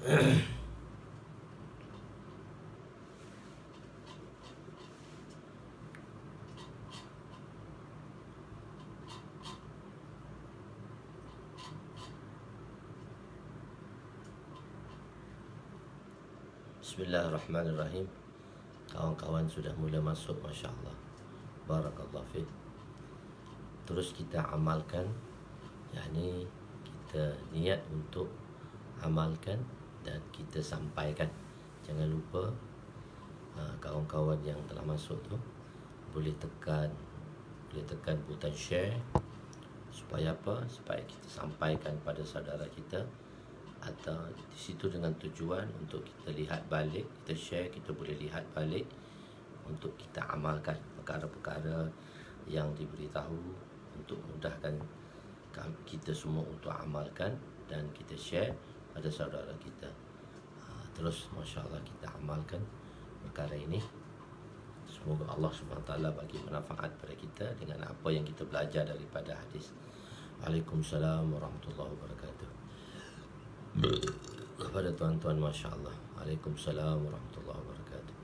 Bismillahirrahmanirrahim. Kawan-kawan sudah mula masuk, Masya Allah. Barakallahu fiik. Terus kita amalkan, yakni kita niat untuk amalkan dan kita sampaikan. Jangan lupa kawan-kawan yang telah masuk tu boleh tekan butang share. Supaya apa? Supaya kita sampaikan pada saudara kita, atau di situ dengan tujuan untuk kita lihat balik, kita share, kita boleh lihat balik untuk kita amalkan perkara-perkara yang diberitahu, untuk mudahkan kita semua untuk amalkan dan kita share pada saudara kita. Terus Masya Allah kita amalkan perkara ini. Semoga Allah SWT bagi manfaat pada kita dengan apa yang kita belajar daripada hadis. Waalaikumsalam warahmatullahi wabarakatuh. Kepada tuan-tuan, Masya Allah. Waalaikumsalam warahmatullahi wabarakatuh.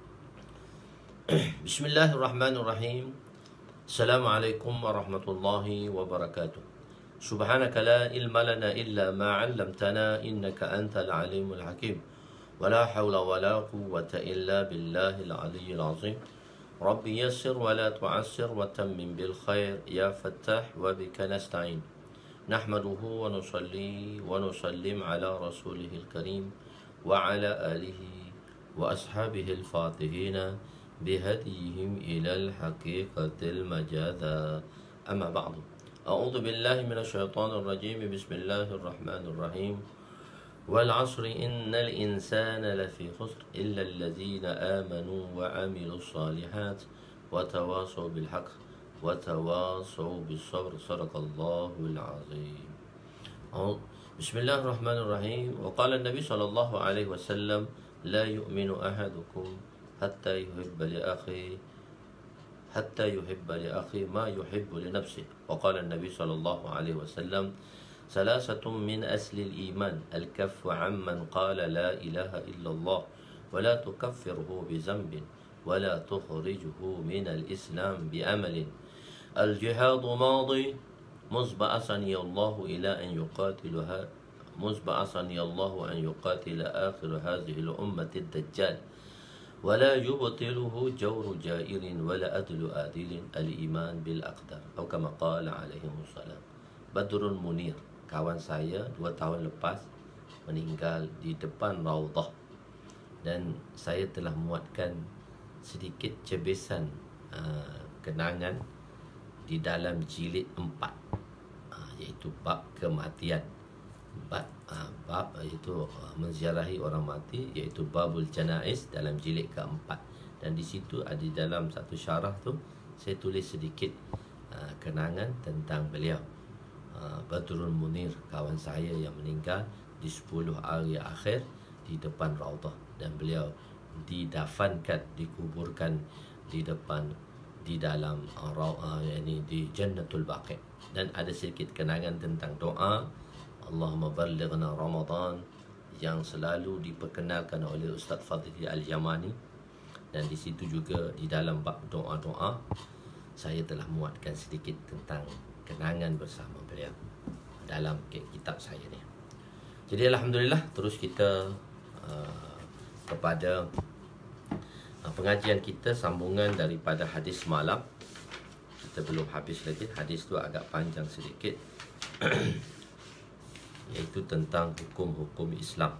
Bismillahirrahmanirrahim. Assalamualaikum warahmatullahi wabarakatuh. Subhanaka la ilma lana illa ma 'allamtana innaka antal alimul hakim. Wala hawla wala quwwata illa billahil aliyyil azim. Rabbi yassir wa la tu'assir wa tammim bil khair ya fattah wa bika nasta'in. نحمده ونصلي ونسلم على رسوله الكريم وعلى آله وأصحابه الفاتحين بهديهم إلى الحقيقة المجاذة. أما بعد، أعوذ بالله من الشيطان الرجيم. بسم الله الرحمن الرحيم. والعصر إن الإنسان لفي خسر إلا الذين آمنوا وعملوا الصالحات وتواصوا بالحق وتواصوا بالصبر. صدق الله العظيم. بسم الله الرحمن الرحيم. وقال النبي صلى الله عليه وسلم لا يؤمن أحدكم حتى يحب لأخيه ما يحب لنفسه. وقال النبي صلى الله عليه وسلم ثلاثة من أصل الإيمان الكف عمن قال لا إله إلا الله ولا تكفره بذنب ولا تخرجه من الإسلام بأمل. الجهاد ماضي منذ بعثني الله أن يقاتل آخر هذه الأمة الدجال ولا يبطله جور جائر ولا أدل آدل الإيمان بالأقدار أو كما قال عليه السلام. Badrul Munir, kawan saya 2 tahun lepas meninggal di depan Raudhah, dan saya telah muatkan sedikit cebisan kenangan di dalam jilid 4, iaitu bab kematian, bab iaitu menziarahi orang mati, iaitu babul janaiz dalam jilid ke-4. Dan di situ ada di dalam satu syarah tu saya tulis sedikit kenangan tentang beliau, Badrul Munir, kawan saya yang meninggal di 10 hari akhir di depan Raudhah, dan beliau dikuburkan di dalam di Jannatul Baqi. Dan ada sedikit kenangan tentang doa Allahumma ballighna Ramadan yang selalu diperkenalkan oleh Ustaz Fadli Al-Yamani. Dan di situ juga di dalam bab doa-doa saya telah muatkan sedikit tentang kenangan bersama beliau dalam kitab saya ni. Jadi alhamdulillah, terus kita kepada pengajian kita, sambungan daripada hadis malam. Kita belum habis lagi, hadis tu agak panjang sedikit iaitu tentang hukum-hukum Islam,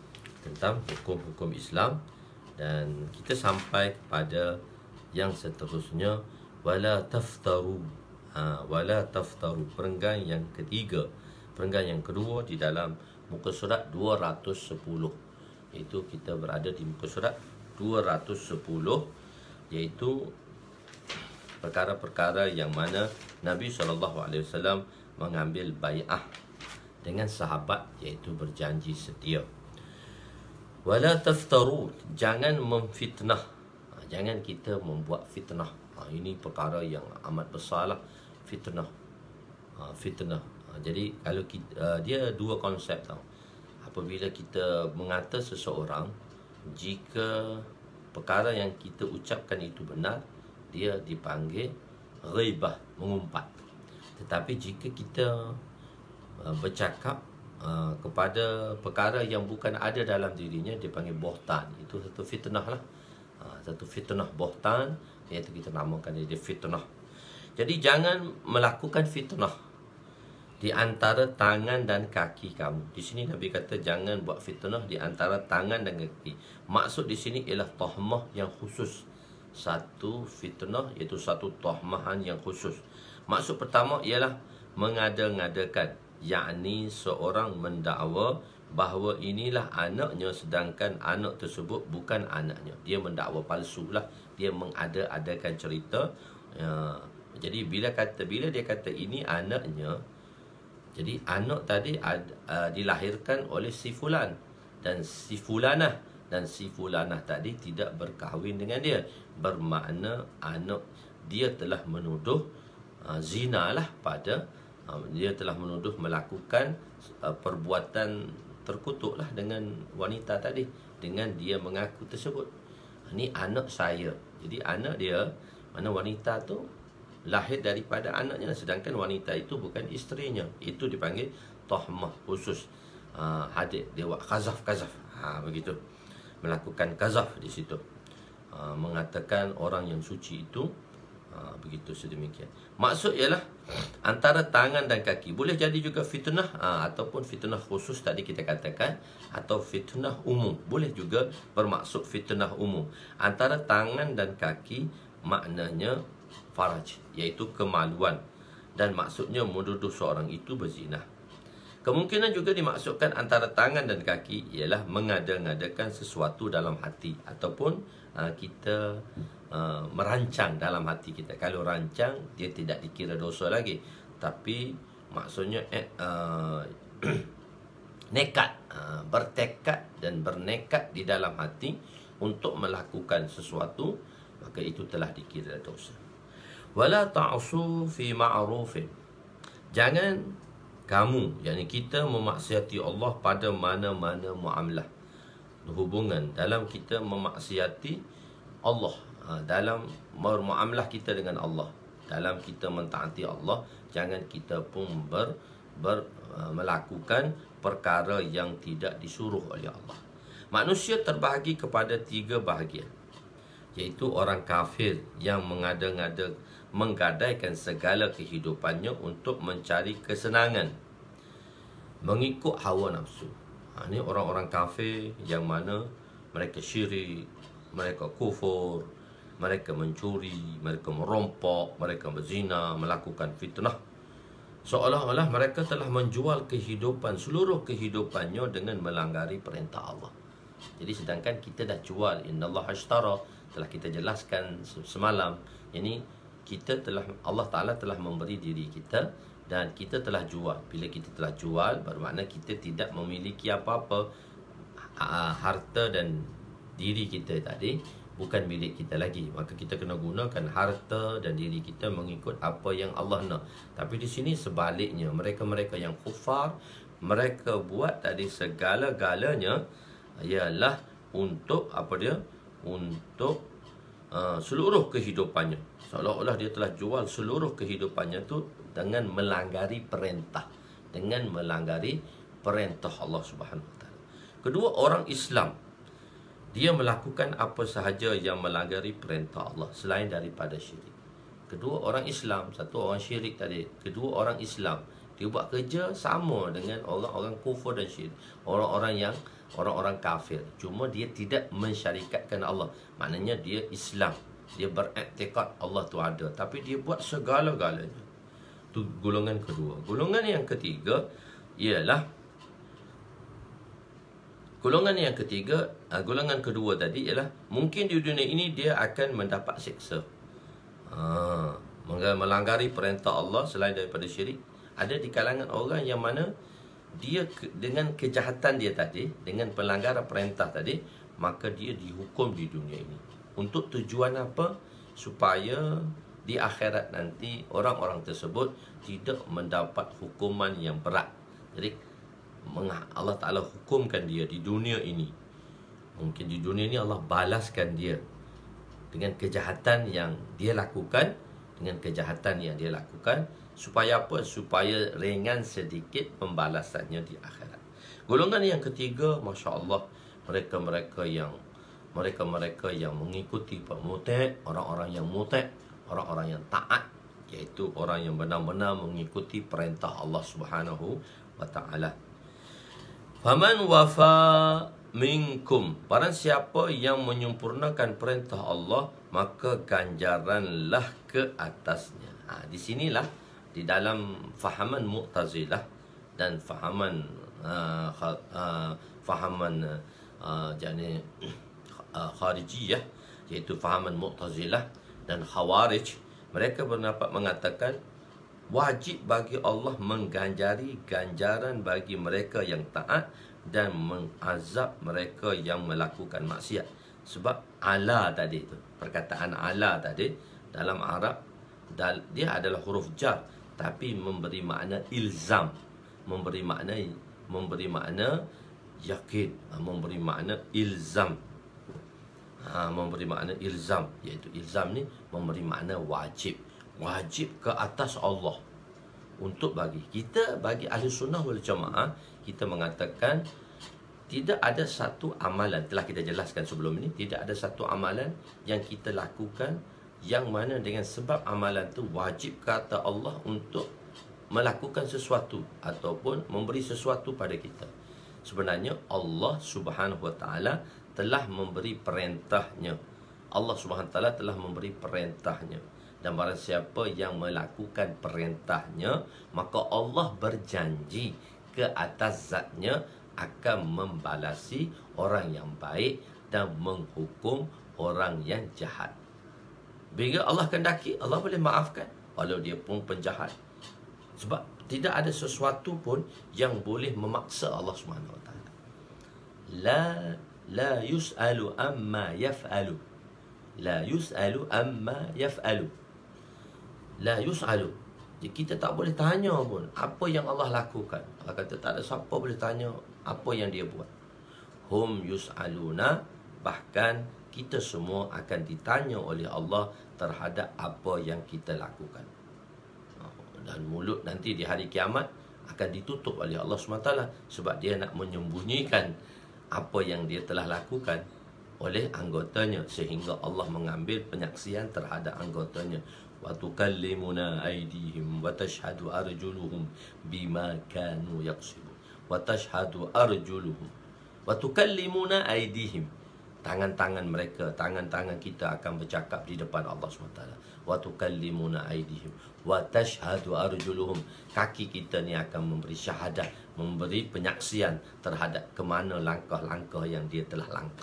dan kita sampai kepada yang seterusnya, wala taftaru. Perenggan yang ketiga, perenggan yang kedua di dalam muka surat 210, iaitu kita berada di muka surat 210, iaitu perkara-perkara yang mana Nabi SAW mengambil bai'ah dengan sahabat, iaitu berjanji setia. Wala taftaru, jangan memfitnah, jangan kita membuat fitnah. Ini perkara yang amat besar lah, fitnah. Jadi kalau kita, dia dua konsep tau. apabila kita mengata seseorang, jika perkara yang kita ucapkan itu benar, dia dipanggil ghaibah, mengumpat. Tetapi jika kita bercakap kepada perkara yang bukan ada dalam dirinya, dipanggil bohtan. Itu satu fitnah lah. Satu fitnah bohtan, iaitu kita namakan dia fitnah. Jadi jangan melakukan fitnah di antara tangan dan kaki kamu. Di sini Nabi kata jangan buat fitnah di antara tangan dan kaki. Maksud di sini ialah tahmah yang khusus. Satu fitnah iaitu satu tahmahan yang khusus. Maksud pertama ialah mengada-ngadakan, yakni seorang mendakwa bahawa inilah anaknya sedangkan anak tersebut bukan anaknya. Dia mendakwa palsu lah. Dia mengada-adakan cerita. Jadi bila dia kata ini anaknya, jadi anak tadi dilahirkan oleh si fulan dan si fulanah, dan si fulanah tadi tidak berkahwin dengan dia. Bermakna anak dia telah menuduh zina lah pada dia telah menuduh melakukan perbuatan terkutuk lah dengan wanita tadi, dengan dia mengaku tersebut. Ini anak saya. Jadi anak dia, mana wanita tu lahir daripada anaknya, sedangkan wanita itu bukan isterinya. Itu dipanggil tahmah khusus. Hadir dia buat qazaf. Begitu, melakukan qazaf di situ, mengatakan orang yang suci itu begitu sedemikian. Maksud ialah antara tangan dan kaki. Boleh jadi juga fitnah ataupun fitnah khusus tadi kita katakan, atau fitnah umum. Boleh juga bermaksud fitnah umum. Antara tangan dan kaki maknanya faraj, iaitu kemaluan, dan maksudnya menuduh seorang itu berzina. Kemungkinan juga dimaksudkan antara tangan dan kaki ialah mengada-ngadakan sesuatu dalam hati, ataupun kita merancang dalam hati kita. Kalau rancang, dia tidak dikira dosa lagi, tapi maksudnya nekat, bertekad dan bernekat di dalam hati untuk melakukan sesuatu, maka itu telah dikira dosa. Wala ta'su fi ma'rufin. Jangan kamu, yakni kita, memaksiati Allah pada mana-mana muamalah, hubungan dalam kita memaksiati Allah, dalam bermuamalah kita dengan Allah, dalam kita mentaati Allah, jangan kita pun melakukan perkara yang tidak disuruh oleh Allah. Manusia terbahagi kepada 3 bahagian, iaitu orang kafir yang menggadaikan segala kehidupannya untuk mencari kesenangan, mengikut hawa nafsu. Ini orang-orang kafir yang mana mereka syirik, mereka kufur, mereka mencuri, mereka merompok, mereka berzina, melakukan fitnah. Seolah-olah mereka telah menjual kehidupan, seluruh kehidupannya dengan melanggar perintah Allah. Jadi sedangkan kita dah jual, innallaha ashtara, telah kita jelaskan semalam, ini kita telah, Allah Ta'ala telah memberi diri kita dan kita telah jual. Bila kita telah jual, bermakna kita tidak memiliki apa-apa. Harta dan diri kita tadi bukan milik kita lagi, maka kita kena gunakan harta dan diri kita mengikut apa yang Allah nak. Tapi di sini sebaliknya, mereka-mereka yang kufar, mereka buat tadi segala-galanya ialah untuk apa dia? Untuk seluruh kehidupannya. Seolah-olah dia telah jual seluruh kehidupannya tu dengan melanggari perintah, dengan melanggari perintah Allah Subhanahu Wa Taala. Kedua, orang Islam, dia melakukan apa sahaja yang melanggari perintah Allah selain daripada syirik. Kedua, orang Islam, satu orang syirik tadi. Kedua, orang Islam, dia buat kerja sama dengan orang-orang kufur dan syirik, orang-orang kafir. Cuma dia tidak mensyarikatkan Allah. Maknanya dia Islam, dia beriktikad Allah tu ada, tapi dia buat segala-galanya. Itu golongan kedua. Golongan yang ketiga ialah golongan kedua tadi ialah mungkin di dunia ini dia akan mendapat siksa, melanggari perintah Allah selain daripada syirik. Ada di kalangan orang yang mana dia dengan kejahatan dia tadi, dengan pelanggaran perintah tadi, maka dia dihukum di dunia ini. Untuk tujuan apa? Supaya di akhirat nanti orang-orang tersebut tidak mendapat hukuman yang berat. Jadi Allah Ta'ala hukumkan dia di dunia ini. Mungkin di dunia ini Allah balaskan dia dengan kejahatan yang dia lakukan, supaya apa? Supaya ringan sedikit pembalasannya di akhirat. Golongan yang ketiga, Masya Allah, mereka-mereka yang mengikuti muti', orang-orang yang muti', orang-orang yang taat, iaitu orang yang benar-benar mengikuti perintah Allah Subhanahu wa Ta'ala. Faman wafa minkum, barang siapa yang menyempurnakan perintah Allah, maka ganjaranlah ke atasnya. Di sinilah di dalam fahaman Mu'tazilah dan fahaman Kharijiyah, iaitu fahaman Mu'tazilah dan Khawarij, mereka berpendapat mengatakan wajib bagi Allah mengganjari ganjaran bagi mereka yang taat dan mengazab mereka yang melakukan maksiat. Sebab ala tadi itu, perkataan ala tadi dalam Arab, dia adalah huruf jar, tapi memberi makna ilzam, memberi makna yakin, memberi makna ilzam. Memberi makna ilzam, iaitu ilzam ni memberi makna wajib ke atas Allah untuk bagi kita. Bagi ahli sunnah wal jamaah, kita mengatakan tidak ada satu amalan, telah kita jelaskan sebelum ini, tidak ada satu amalan yang kita lakukan yang mana dengan sebab amalan itu wajib kata Allah untuk melakukan sesuatu ataupun memberi sesuatu pada kita. Sebenarnya Allah Subhanahu wa Ta'ala telah memberi perintahnya. Allah Subhanahu wa Ta'ala telah memberi perintahnya. Dan barang siapa yang melakukan perintahnya, maka Allah berjanji ke atas zatnya akan membalasi orang yang baik dan menghukum orang yang jahat. Bila Allah kendaki, Allah boleh maafkan walau dia pun penjahat. Sebab tidak ada sesuatu pun yang boleh memaksa Allah Subhanahu wa Ta'ala. La yus'alu amma yaf'alu. La yus'alu amma yaf'alu. La yus'alu. Jadi kita tak boleh tanya pun apa yang Allah lakukan. Allah kata tak ada siapa boleh tanya apa yang dia buat. Hum yus'aluna, bahkan kita semua akan ditanya oleh Allah terhadap apa yang kita lakukan. Dan mulut nanti di hari kiamat akan ditutup oleh Allah SWT, sebab dia nak menyembunyikan apa yang dia telah lakukan oleh anggotanya, sehingga Allah mengambil penyaksian terhadap anggotanya. Wa tukallimuna aydihim wa tashhadu arjuluhum bima kanu yaksibun. Wa tashhadu arjuluhum wa tukallimuna aydihim, tangan-tangan mereka, tangan-tangan kita akan bercakap di depan Allah SWT. Wa tukallimuna aydihim wa tashhadu arjuluhum, kaki kita ni akan memberi syahadah, memberi penyaksian terhadap kemana langkah-langkah yang dia telah langkah.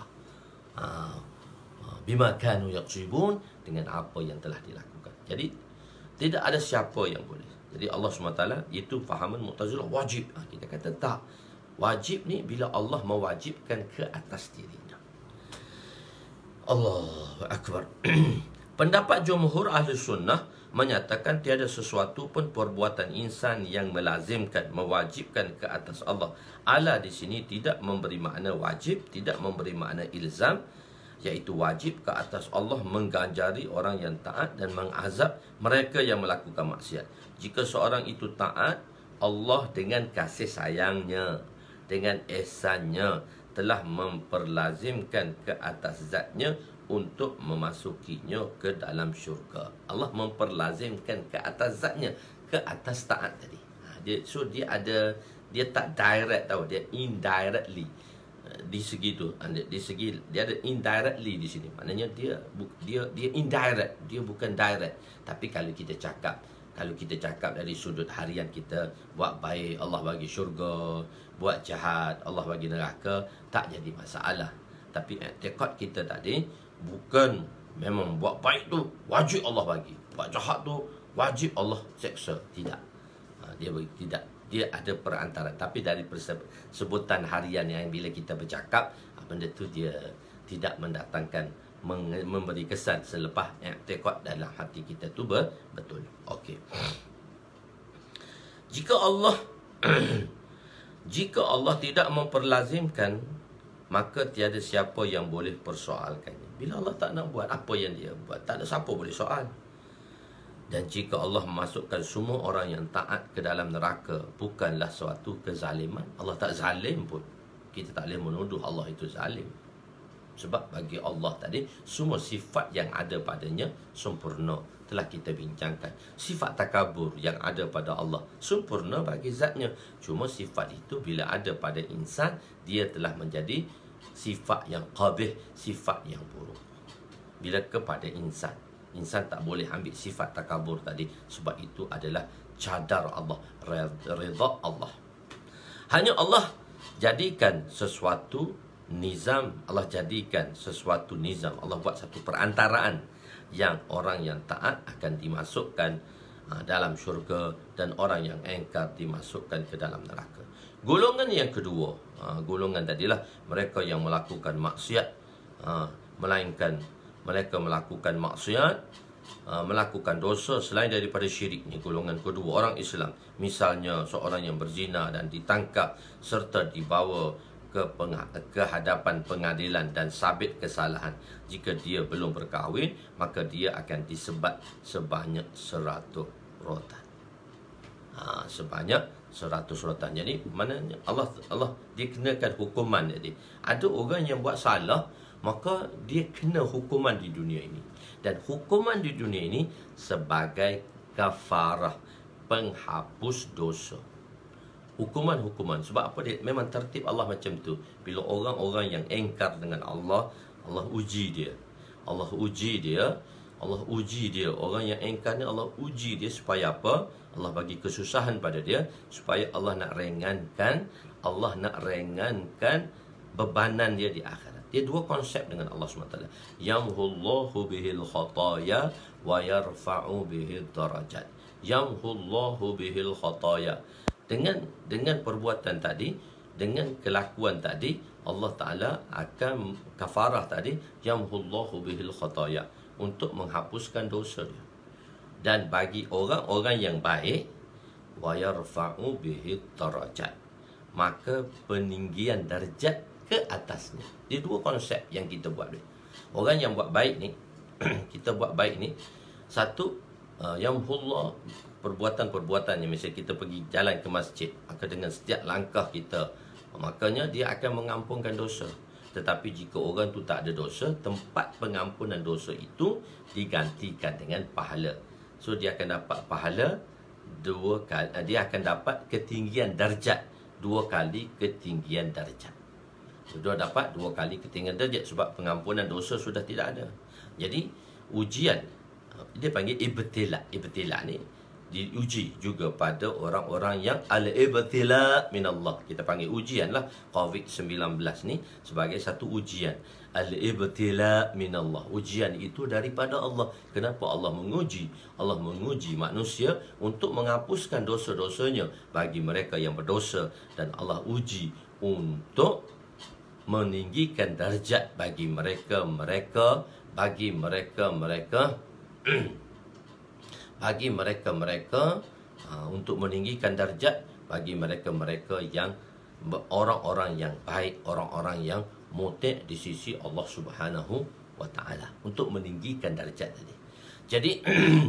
Bima kanu yaksibun, dengan apa yang telah dilakukan. Jadi tidak ada siapa yang boleh. Jadi Allah SWT itu fahaman Mu'tazilah wajib. Kita kata tak. Wajib ni bila Allah mewajibkan ke atas dirinya. Allahu Akbar. Pendapat jumhur ahli sunnah menyatakan tiada sesuatu pun perbuatan insan yang melazimkan, mewajibkan ke atas Allah. Ala di sini tidak memberi makna wajib, tidak memberi makna ilzam, iaitu wajib ke atas Allah mengganjari orang yang taat dan mengazab mereka yang melakukan maksiat. Jika seorang itu taat, Allah dengan kasih sayangnya, dengan ihsannya telah memperlazimkan ke atas zatnya untuk memasukinya ke dalam syurga. Allah memperlazimkan ke atas zatnya, ke atas taat tadi. Dia tak direct tau, dia indirectly. Di segi tu, dia ada indirectly di sini. Maknanya dia indirect, dia bukan direct. Tapi kalau kita cakap dari sudut harian kita, buat baik Allah bagi syurga, buat jahat Allah bagi neraka, tak jadi masalah. Tapi i'tiqad kita tadi bukan memang buat baik tu wajib Allah bagi, buat jahat tu wajib Allah seksa. Tidak. Tidak. Dia ada perantaraan. Tapi dari sebutan harian yang bila kita bercakap, benda tu dia tidak mendatangkan, memberi kesan selepas i'tiqad dalam hati kita tu betul. Okey. Jika Allah Jika Allah tidak memperlazimkan, maka tiada siapa yang boleh persoalkannya. Bila Allah tak nak buat apa yang dia buat, tak ada siapa boleh soal. Dan jika Allah memasukkan semua orang yang taat ke dalam neraka, bukanlah suatu kezaliman. Allah tak zalim pun. Kita tak boleh menuduh Allah itu zalim. Sebab bagi Allah tadi, semua sifat yang ada padanya sempurna. Telah kita bincangkan. Sifat takabur yang ada pada Allah sempurna bagi zatnya. Cuma sifat itu bila ada pada insan, dia telah menjadi sifat yang qabih, sifat yang buruk. Bila kepada insan, insan tak boleh ambil sifat takabur tadi, sebab itu adalah cadar Allah, redha Allah. Hanya Allah jadikan sesuatu nizam, Allah jadikan sesuatu nizam, Allah buat satu perantaraan yang orang yang taat akan dimasukkan dalam syurga dan orang yang engkar dimasukkan ke dalam neraka. Golongan yang kedua, golongan tadilah mereka yang melakukan maksiat, melainkan mereka melakukan maksiat, melakukan dosa selain daripada syirik. Ini golongan kedua, orang Islam. Misalnya seorang yang berzina dan ditangkap serta dibawa ke hadapan pengadilan dan sabit kesalahan. Jika dia belum berkahwin, maka dia akan disebat sebanyak 100 rotan. Sebanyak 100 rotan. Jadi maknanya Allah dikenakan hukuman. Jadi ada orang yang buat salah, maka dia kena hukuman di dunia ini. Dan hukuman di dunia ini sebagai kafarah, penghapus dosa. Hukuman-hukuman. Sebab apa dia? Memang tertib Allah macam tu. Bila orang-orang yang engkar dengan Allah, Allah uji dia. Allah uji dia. Allah uji dia. Orang yang engkar ni Allah uji dia supaya apa? Allah bagi kesusahan pada dia supaya Allah nak ringankan, Allah nak ringankan bebanan dia di akhirat. Dia dua konsep dengan Allah SWT. Yamhullahu bihil khataya wa yarfa'u bihil darajat. Yamhullahu bihil khataya. Dengan perbuatan tadi, dengan kelakuan tadi, Allah Ta'ala akan kafarah tadi, yamhullahu bihil khataya, untuk menghapuskan dosa dia. Dan bagi orang-orang yang baik, wa yarfa'u bihil darajat, maka peninggian darjat ke atasnya. Dia dua konsep yang kita buat ni. Orang yang buat baik ni, kita buat baik ni, satu, yamhullah, perbuatan-perbuatan yang misalnya kita pergi jalan ke masjid, maka dengan setiap langkah kita, makanya dia akan mengampunkan dosa. Tetapi jika orang tu tak ada dosa, tempat pengampunan dosa itu digantikan dengan pahala. So dia akan dapat pahala dua kali, dia akan dapat ketinggian darjat, dua kali ketinggian darjat. Sudah dapat dua kali ketinggian darjat sebab pengampunan dosa sudah tidak ada. Jadi ujian, dia panggil ibtila. Ibtila ni diuji juga pada orang-orang yang al-ibtila minallah. Kita panggil ujian lah. COVID-19 ni sebagai satu ujian. Al-ibtila minallah. Ujian itu daripada Allah. Kenapa Allah menguji? Allah menguji manusia untuk menghapuskan dosa-dosanya bagi mereka yang berdosa. Dan Allah uji untuk meninggikan darjat bagi mereka-mereka untuk meninggikan darjat bagi mereka-mereka yang orang-orang yang baik, orang-orang yang muti' di sisi Allah Subhanahu wa taala, untuk meninggikan darjat tadi. Jadi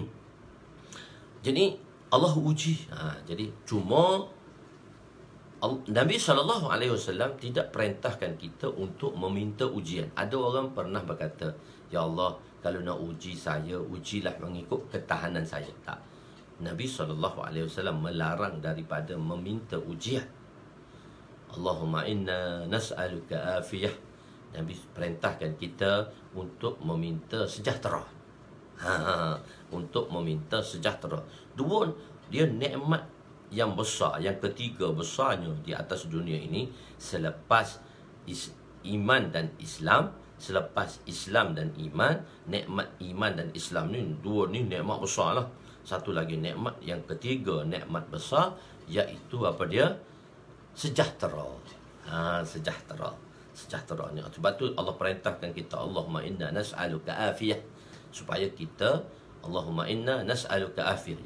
jadi Allah uji. Jadi cuma Nabi SAW tidak perintahkan kita untuk meminta ujian. Ada orang pernah berkata, ya Allah, kalau nak uji saya, ujilah mengikut ketahanan saya. Tak. Nabi SAW melarang daripada meminta ujian. Allahumma inna nas'aluka afiyah. Nabi perintahkan kita untuk meminta sejahtera. Untuk meminta sejahtera. Dua, dia nikmat yang besar, yang ketiga besarnya di atas dunia ini selepas iman dan Islam. Selepas Islam dan iman, nikmat iman dan Islam ni, dua ni nikmat besar lah. Satu lagi nikmat yang ketiga, nikmat besar, iaitu apa dia? Sejahtera. Sejahtera. Sejahtera ni. Sebab tu Allah perintahkan kita, Allahumma inna nas'aluka afiyah, supaya kita, Allahumma inna nas'aluka afiyah,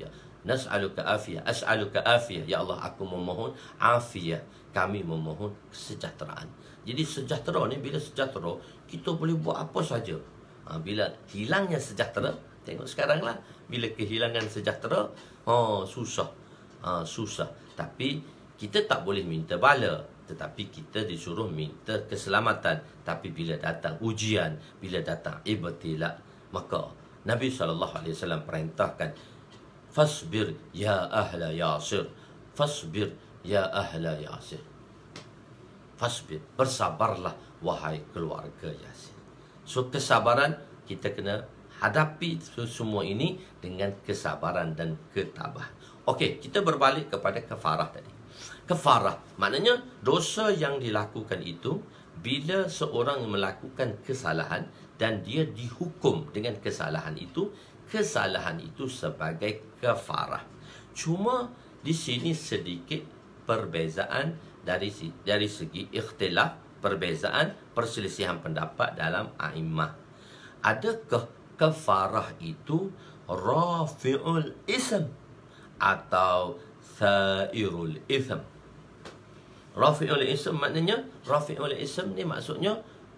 Nas'aluka afiyah. As'aluka afiyah. Ya Allah, aku memohon afiyah. Kami memohon kesejahteraan. Jadi sejahtera ni, bila sejahtera, kita boleh buat apa saja. Bila hilangnya sejahtera, tengok sekarang lah, bila kehilangan sejahtera, susah. Susah. Tapi kita tak boleh minta bala, tetapi kita disuruh minta keselamatan. Tapi bila datang ujian, bila datang ibtila, maka Nabi SAW perintahkan, fasbir ya ahla Yasir. Fasbir ya ahla Yasir. Fasbir, bersabarlah wahai keluarga Yasir. So kesabaran, kita kena hadapi semua ini dengan kesabaran dan ketabahan. Okey, kita berbalik kepada kafarah tadi. Kafarah maknanya dosa yang dilakukan itu bila seorang melakukan kesalahan dan dia dihukum dengan kesalahan itu sebagai kafarah. Cuma di sini sedikit perbezaan dari segi ikhtilaf, perbezaan perselisihan pendapat dalam a'immah. Adakah kafarah itu rafi'ul ism atau sairul ism? Rafi'ul ism maknanya, rafi'ul ism ni maksudnya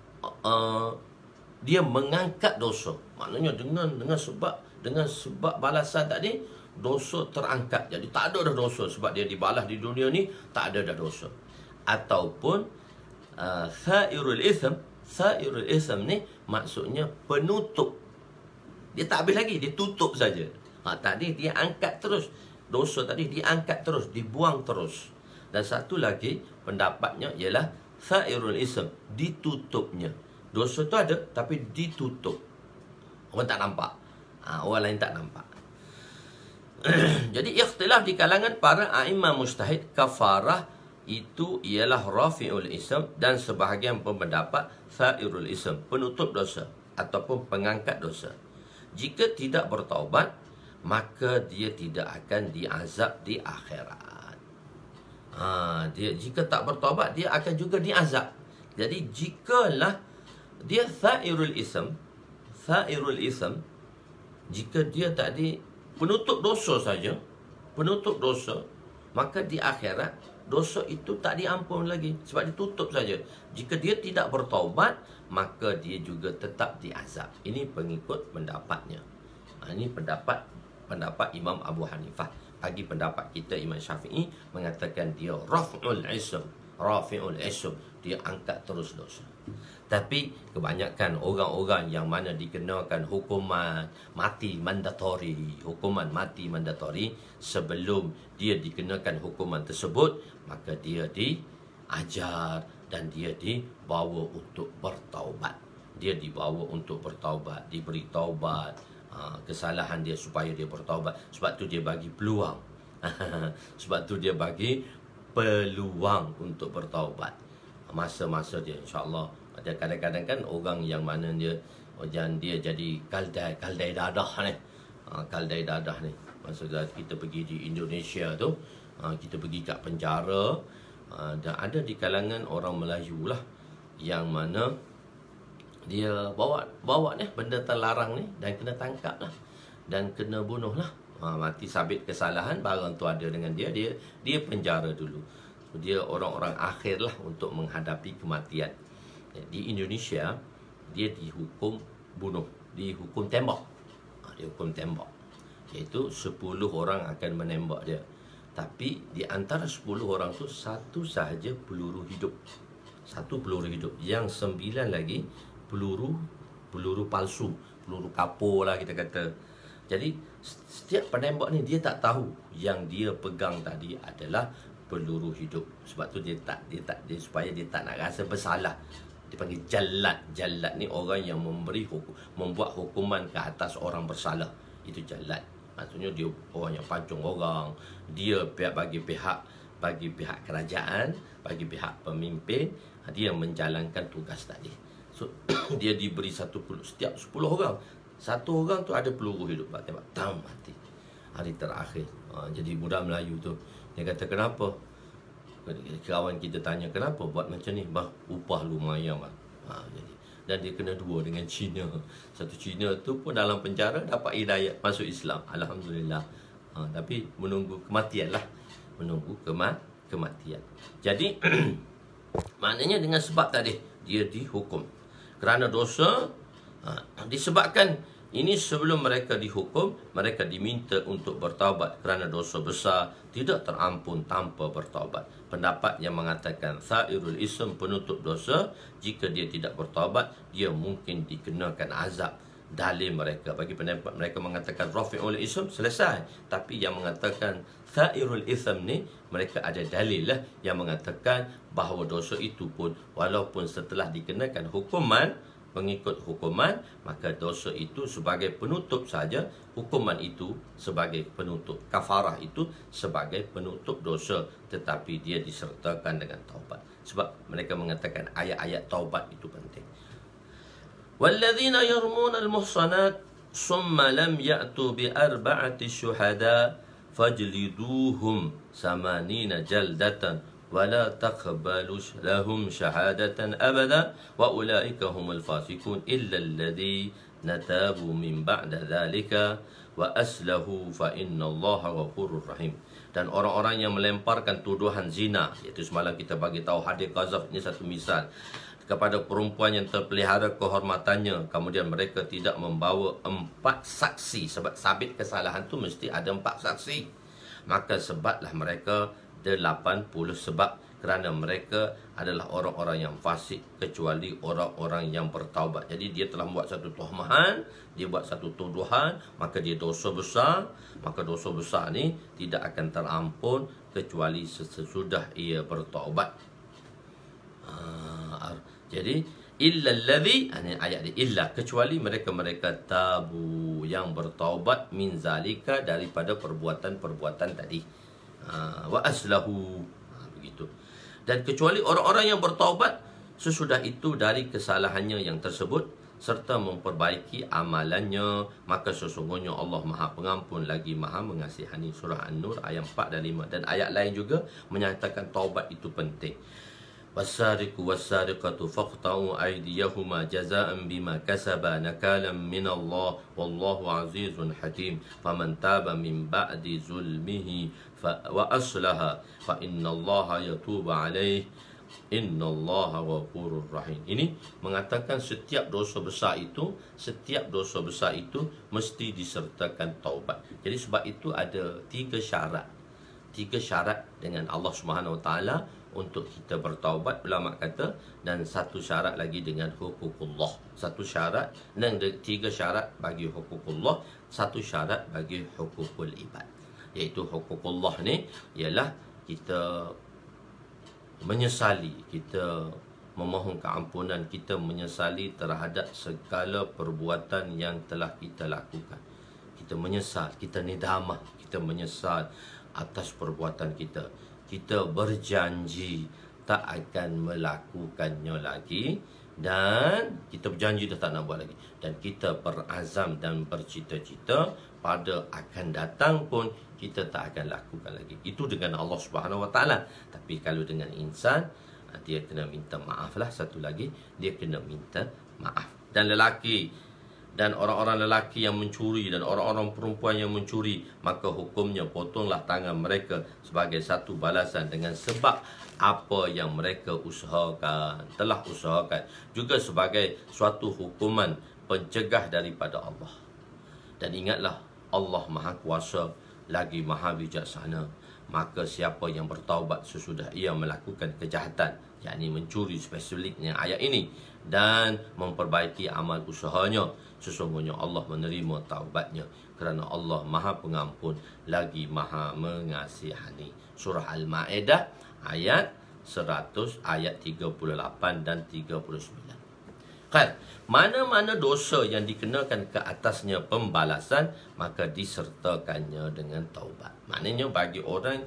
dia mengangkat dosa. Maknanya dengan sebab balasan tadi, dosa terangkat. Jadi tak ada dah dosa sebab dia dibalas di dunia ni, tak ada dah dosa. Ataupun sairul ism ni maksudnya penutup. Dia tak habis lagi, dia tutup saja. Tadi dia angkat terus. Dosa tadi diangkat terus, dibuang terus. Dan satu lagi pendapatnya ialah sairul ism, ditutupnya. Dosa tu ada tapi ditutup. Orang tak nampak. Orang lain tak nampak. Jadi ikhtilaf di kalangan para a'imah mujtahid, kafarah itu ialah rafi'ul ism, dan sebahagian pendapat sairul ism, penutup dosa ataupun pengangkat dosa. Jika tidak bertaubat, maka dia tidak akan diazab di akhirat. Jika tak bertaubat, dia akan juga diazab. Jadi jikalah dia sairul ism, jika dia tadi penutup dosa saja, penutup dosa, maka di akhirat dosa itu tak diampun lagi sebab ditutup saja. Jika dia tidak bertaubat, maka dia juga tetap diazab. Ini pengikut pendapatnya. Ini pendapat Imam Abu Hanifah. Bagi pendapat kita Imam Syafi'i mengatakan dia rafi'ul ism, dia angkat terus dosa. Tapi kebanyakan orang-orang yang mana dikenakan hukuman mati mandatori, sebelum dia dikenakan hukuman tersebut, maka dia diajar dan dia dibawa untuk bertaubat. Diberi taubat, kesalahan dia supaya dia bertaubat. Sebab tu dia bagi peluang. Peluang untuk bertaubat. Masa-masa dia, insya-Allah. Ada kadang-kadang kan orang yang mana dia jadi kaldai dadah ni. Kaldai dadah ni. Maksudnya kita pergi di Indonesia tu, kita pergi kat penjara, dan ada di kalangan orang Melayu lah yang mana dia bawa ni benda terlarang ni dan kena tangkap lah dan kena bunuh lah. Mati sabit kesalahan, barang tu ada dengan dia penjara dulu. Dia orang-orang akhir lah untuk menghadapi kematian. Di Indonesia dia dihukum bunuh, dihukum tembak. Dihukum tembak, iaitu 10 orang akan menembak dia. Tapi di antara 10 orang tu, satu sahaja peluru hidup. Satu peluru hidup. Yang 9 lagi peluru palsu, peluru kapur lah kita kata. Jadi setiap penembak ni dia tak tahu yang dia pegang tadi adalah peluru hidup. Sebab tu dia supaya dia tak nak rasa bersalah, dipanggil jalad. Jalad ni orang yang membuat hukuman ke atas orang bersalah. Itu jalad. Maksudnya dia orang yang pancung orang. Dia bagi pihak kerajaan, bagi pihak pemimpin, dia menjalankan tugas tadi. So dia diberi setiap 10 orang. Satu orang tu ada peluru hidup, tembak, tam, mati. Hari terakhir. Jadi budak Melayu tu, dia kata kenapa? Kawan kita tanya kenapa buat macam ni? Upah lumayan bang. Dan dia kena dua dengan Cina. Satu Cina tu pun dalam penjara dapat hidayah masuk Islam. Alhamdulillah. Tapi menunggu kematian lah. Menunggu kematian. Jadi maknanya dengan sebab tadi dia dihukum kerana dosa. Disebabkan ini sebelum mereka dihukum, mereka diminta untuk bertaubat kerana dosa besar tidak terampun tanpa bertaubat. Pendapat yang mengatakan sa'irul ism, penutup dosa, jika dia tidak bertaubat, dia mungkin dikenakan azab. Dalil mereka, bagi pendapat mereka mengatakan rafi'ul ism, selesai. Tapi yang mengatakan sa'irul ism ni, mereka ada dalil lah yang mengatakan bahawa dosa itu pun walaupun setelah dikenakan hukuman, mengikut hukuman, maka dosa itu sebagai penutup saja. Hukuman itu sebagai penutup, kafarah itu sebagai penutup dosa, tetapi dia disertakan dengan taubat. Sebab mereka mengatakan ayat-ayat taubat itu penting. Walladzina yarmuna al-muhsanat summa lam ya'tu bi arba'ati syuhada fajliduhum samanina jaldatan ولا تقبل لهم شهادة أبدا وأولئك هم الفاسقون إلا الذين تابوا من بعد ذلك وأصلحوا فإن الله غفور رحيم. Dan orang-orang yang melemparkan tuduhan zina, iaitu semalam kita bagi tahu hadis qazaf, ini satu misal, kepada perempuan yang terpelihara kehormatannya, kemudian mereka tidak membawa 4 saksi. Sebab sabit kesalahan tu mesti ada 4 saksi. Maka sebatlah mereka 80 sebab, kerana mereka adalah orang-orang yang fasik kecuali orang-orang yang bertaubat. Jadi dia telah buat satu tuhmahan, dia buat satu tuduhan, maka dia dosa besar. Maka dosa besar ni tidak akan terampun kecuali sesudah ia bertaubat. Jadi illa allazi, ayat dia, illa, kecuali mereka-mereka tabu, yang bertaubat, min zalika, daripada perbuatan-perbuatan tadi. Wa aslahu, begitu. Dan kecuali orang-orang yang bertaubat sesudah itu dari kesalahannya yang tersebut serta memperbaiki amalannya, maka sesungguhnya Allah Maha Pengampun lagi Maha Mengasihani. Surah An-Nur ayat 4 dan 5. Dan ayat lain juga menyatakan taubat itu penting. والسارق والسارقة فاقطعوا أيديهما جزاء بما كسبا نكالا من الله والله عزيز حكيم فمن تاب من بعد ظلمه وأصلح فإن الله يتوب عليه إن الله غفور رحيم. Ini mengatakan setiap dosa besar itu mesti disertakan taubat. Jadi sebab itu ada 3 syarat. 3 syarat dengan Allah Subhanahu Wa Taala untuk kita bertaubat, ulama kata, dan 1 syarat lagi dengan hukukullah. 1 syarat dan 3 syarat bagi hukukullah, 1 syarat bagi hukukul ibad. Iaitu hukukullah ni ialah kita menyesali, kita memohon keampunan, kita menyesali terhadap segala perbuatan yang telah kita lakukan. Kita menyesal, kita nidamah, kita menyesal atas perbuatan kita. Kita berjanji tak akan melakukannya lagi, dan kita berjanji dah tak nak buat lagi, dan kita berazam dan bercita-cita pada akan datang pun kita tak akan lakukan lagi. Itu dengan Allah Subhanahu Wa Taala. Tapi kalau dengan insan, dia kena minta maaf lah. Satu lagi, dia kena minta maaf. Dan lelaki, dan orang-orang lelaki yang mencuri dan orang-orang perempuan yang mencuri, maka hukumnya potonglah tangan mereka sebagai satu balasan dengan sebab apa yang mereka telah usahakan, juga sebagai suatu hukuman pencegah daripada Allah. Dan ingatlah, Allah Maha Kuasa lagi Maha Bijaksana. Maka siapa yang bertaubat sesudah ia melakukan kejahatan, yakni mencuri spesifiknya ayat ini, dan memperbaiki amal usahanya, sesungguhnya Allah menerima taubatnya, kerana Allah Maha Pengampun lagi Maha Mengasihani. Surah Al-Ma'idah ayat 100, ayat 38 dan 39. Kan, mana-mana dosa yang dikenakan ke atasnya pembalasan, maka disertakannya dengan taubat. Maknanya bagi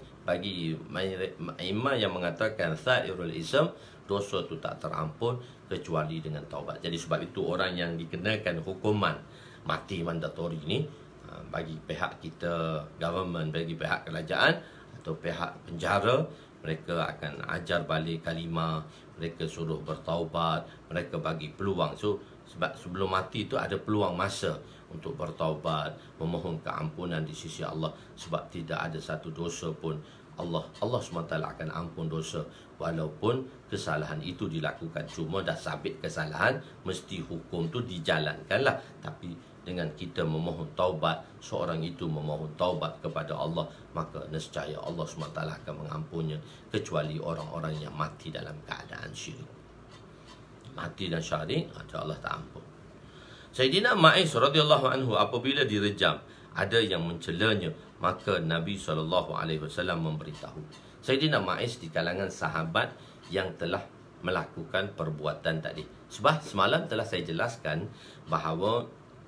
imam yang mengatakan sa'irul ism, dosa itu tak terampun kecuali dengan taubat. Jadi sebab itu orang yang dikenakan hukuman mati mandatori ni, bagi pihak kita, government, bagi pihak kerajaan atau pihak penjara, mereka akan ajar balik kalimah, mereka suruh bertaubat, mereka bagi peluang. So sebab sebelum mati tu ada peluang masa untuk bertaubat, memohon keampunan di sisi Allah, sebab tidak ada satu dosa pun Allah SWT akan ampun dosa walaupun kesalahan itu dilakukan. Cuma dah sabit kesalahan, mesti hukum tu dijalankanlah. Tapi dengan kita memohon taubat, seorang itu memohon taubat kepada Allah, maka nescaya Allah SWT akan mengampunnya, kecuali orang-orang yang mati dalam keadaan syirik. Mati dan syirik, Allah tak ampun. Sayyidina Ma'iz radhiyallahu anhu apabila direjam, ada yang mencelanya, maka Nabi SAW memberitahu. Sayyidina Ma'iz di kalangan sahabat yang telah melakukan perbuatan tadi. Sebab semalam telah saya jelaskan bahawa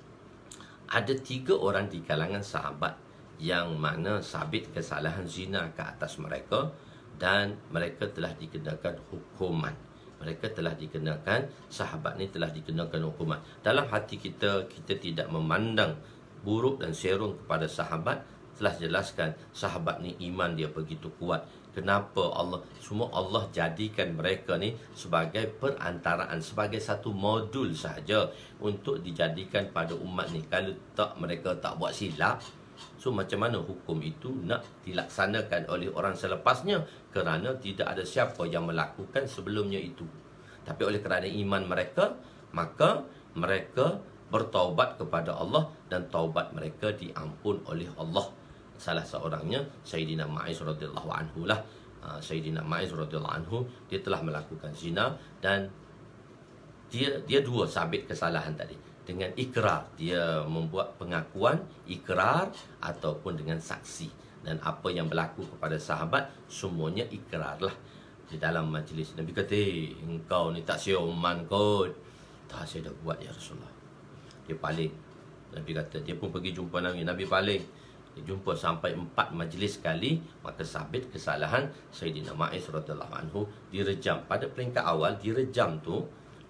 ada 3 orang di kalangan sahabat yang mana sabit kesalahan zina ke atas mereka, dan mereka telah dikenakan hukuman. Mereka telah dikenakan, sahabat ni telah dikenakan hukuman. Dalam hati kita, kita tidak memandang buruk dan serong kepada sahabat. Telah jelaskan, sahabat ni iman dia begitu kuat. Kenapa Allah jadikan mereka ni sebagai perantaraan, sebagai satu modul sahaja untuk dijadikan pada umat ni. Kalau tak, mereka tak buat silap, so macam mana hukum itu nak dilaksanakan oleh orang selepasnya? Kerana tidak ada siapa yang melakukan sebelumnya itu. Tapi oleh kerana iman mereka, maka mereka bertaubat kepada Allah, dan taubat mereka diampun oleh Allah. Salah seorangnya Sayyidina Ma'iz radhiyallahu anhu lah. Sayyidina Ma'iz radhiyallahu anhu, dia telah melakukan zina, dan dia 2 sabit kesalahan tadi. Dengan ikrar, dia membuat pengakuan, ikrar ataupun dengan saksi. Dan apa yang berlaku kepada sahabat, semuanya ikrar lah. Di dalam majlis Nabi kata, engkau ni tak sioman kot. Tak, saya dah buat ya Rasulullah. Dia paling. Nabi kata, dia pun pergi jumpa Nabi. Nabi paling. Dia jumpa sampai 4 majlis sekali, maka sabit kesalahan Sayyidina Ma'iz radhiyallahu anhu direjam. Pada peringkat awal direjam tu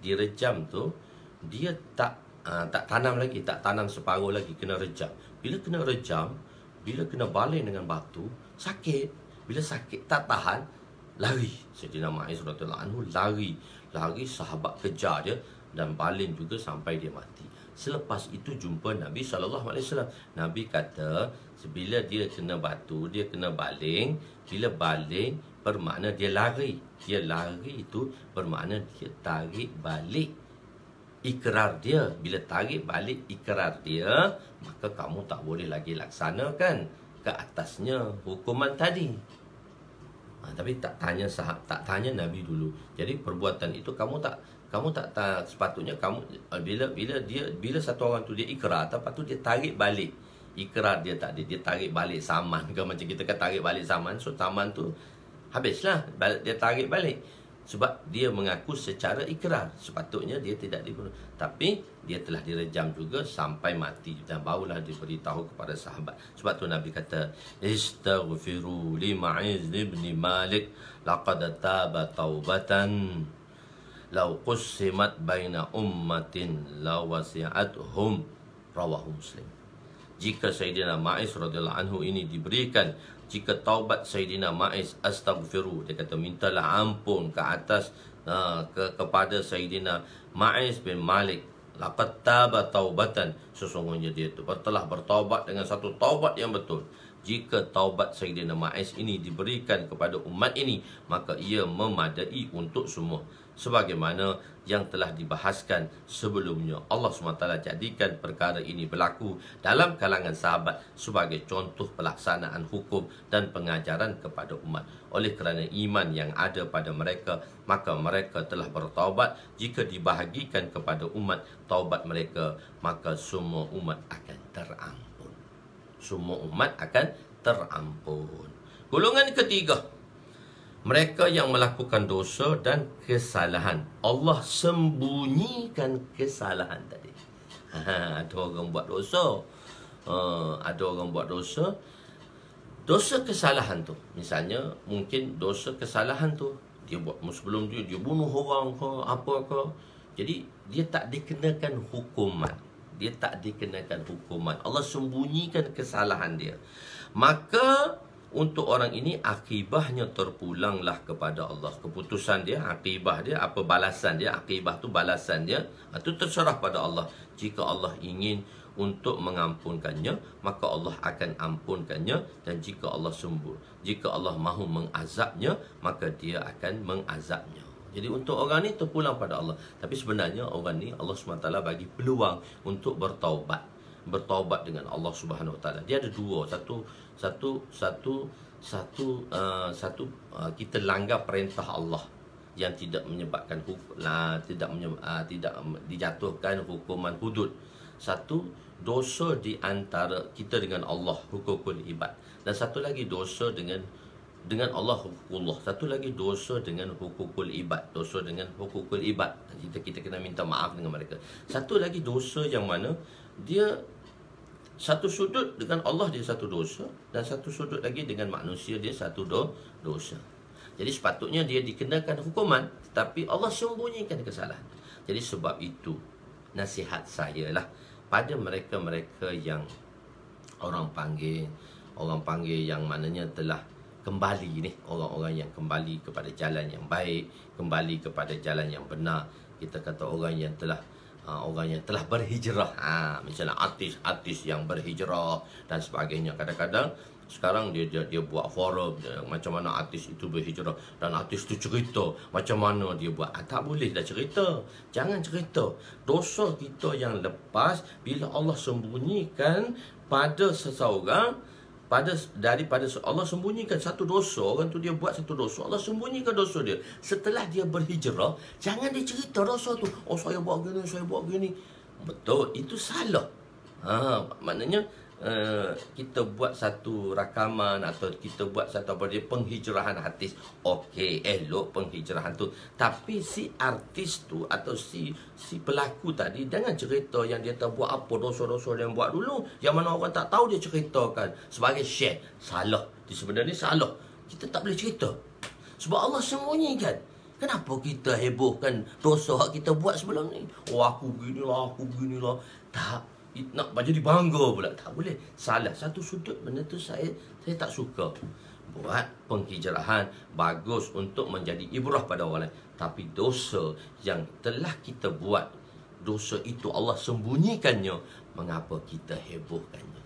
dia tak tanam lagi, tak tanam separuh lagi, kena rejam. Bila kena rejam, bila kena baling dengan batu, sakit. Bila sakit tak tahan, lari. Sayyidina Ma'iz radhiyallahu anhu lari, sahabat kejar dia dan baling juga sampai dia mati. Selepas itu jumpa Nabi SAW. Nabi kata, bila dia kena batu, dia kena baling. Bila baling, bermakna dia lari. Dia lari itu bermakna dia tarik balik ikrar dia. Bila tarik balik ikrar dia, maka kamu tak boleh lagi laksanakan ke atasnya hukuman tadi. Tapi tak tanya Nabi dulu. Jadi perbuatan itu kamu tak sepatutnya kamu bila satu orang tu dia ikrar, lepas tu dia tarik balik ikrar dia tadi, dia tarik balik saman ke, macam kita kan tarik balik saman, so saman tu habislah, dia tarik balik sebab dia mengaku secara ikrar. Sepatutnya dia tidak dibunuh, tapi dia telah direjam juga sampai mati, dan barulah diberitahu kepada sahabat. Sebab tu Nabi kata, istaghfiru li Ma'iz ibn Malik laqad taba taubatan law qussimat baina ummatin law wasi'athum, rawahu Muslim. Jika Sayyidina Ma'iz radhiyallahu anhu ini diberikan, jika taubat Sayyidina Ma'iz, astaghfiru, dia kata mintalah ampun ke atas kepada Sayyidina Ma'iz bin Malik, laqad taba taubatan, sesungguhnya dia itu telah bertaubat dengan satu taubat yang betul. Jika taubat Sayyidina Ma'iz ini diberikan kepada umat ini, maka ia memadai untuk semua. Sebagaimana yang telah dibahaskan sebelumnya, Allah SWT jadikan perkara ini berlaku dalam kalangan sahabat sebagai contoh pelaksanaan hukum dan pengajaran kepada umat. Oleh kerana iman yang ada pada mereka, maka mereka telah bertaubat. Jika dibahagikan kepada umat taubat mereka, maka semua umat akan terampun. Semua umat akan terampun. Golongan ketiga, mereka yang melakukan dosa dan kesalahan, Allah sembunyikan kesalahan tadi. Ada orang buat dosa, dosa kesalahan tu, misalnya mungkin dosa kesalahan tu dia buat sebelum dia bunuh orang ke apa ke, jadi dia tak dikenakan hukuman. Allah sembunyikan kesalahan dia. Maka untuk orang ini akibahnya terpulanglah kepada Allah. Keputusan dia, akibah dia, apa balasan dia, akibah tu balasan dia, itu terserah pada Allah. Jika Allah ingin untuk mengampunkannya, maka Allah akan ampunkannya. Dan jika Allah mahu mengazabnya, maka dia akan mengazabnya. Jadi untuk orang ni terpulang pada Allah. Tapi sebenarnya orang ni Allah SWT bagi peluang untuk bertaubat dengan Allah Subhanahu Wa Taala. Dia ada dua. Satu, kita langgar perintah Allah yang tidak menyebabkan tidak dijatuhkan hukuman hudud. Satu, dosa di antara kita dengan Allah, hukukul ibad. Dan satu lagi dosa dengan Allah, hukukullah. Satu lagi dosa dengan hukukul ibad. Dosa dengan hukukul ibad, kita kena minta maaf dengan mereka. Satu lagi dosa yang mana dia satu sudut dengan Allah dia satu dosa, dan satu sudut lagi dengan manusia dia satu dosa. Jadi sepatutnya dia dikenakan hukuman, tapi Allah sembunyikan kesalahan. Jadi sebab itu nasihat saya lah pada mereka-mereka yang orang panggil yang mananya telah kembali ni, orang-orang yang kembali kepada jalan yang baik, kembali kepada jalan yang benar. Kita kata orang yang telah berhijrah, misalnya artis yang berhijrah dan sebagainya. Kadang-kadang sekarang dia buat forum macam mana artis itu berhijrah, dan artis itu cerita macam mana dia buat. Tak boleh dah cerita. Jangan cerita dosa kita yang lepas. Bila Allah sembunyikan pada seseorang, daripada Allah sembunyikan satu dosa, orang tu dia buat satu dosa, Allah sembunyikan dosa dia. Setelah dia berhijrah, jangan dia cerita dosa tu. Oh, saya buat gini. Betul, itu salah. Maknanya kita buat satu rakaman atau kita buat satu penghijrahan artis. Okey, elok penghijrahan tu. Tapi si artis tu atau si pelaku tadi jangan cerita yang dia tahu buat apa dosa-dosa dia buat dulu, yang mana orang tak tahu dia ceritakan sebagai share. Salah. Sebenarnya salah. Kita tak boleh cerita sebab Allah sembunyikan. Kenapa kita hebohkan dosa kita buat sebelum ni? Oh, aku gini lah. Tak, nak jadi bangga pula. Tak boleh. Salah. Satu sudut benda tu saya tak suka. Buat penghijrahan bagus untuk menjadi ibrah pada orang lain. Tapi dosa yang telah kita buat, dosa itu Allah sembunyikannya. Mengapa kita hebohkannya?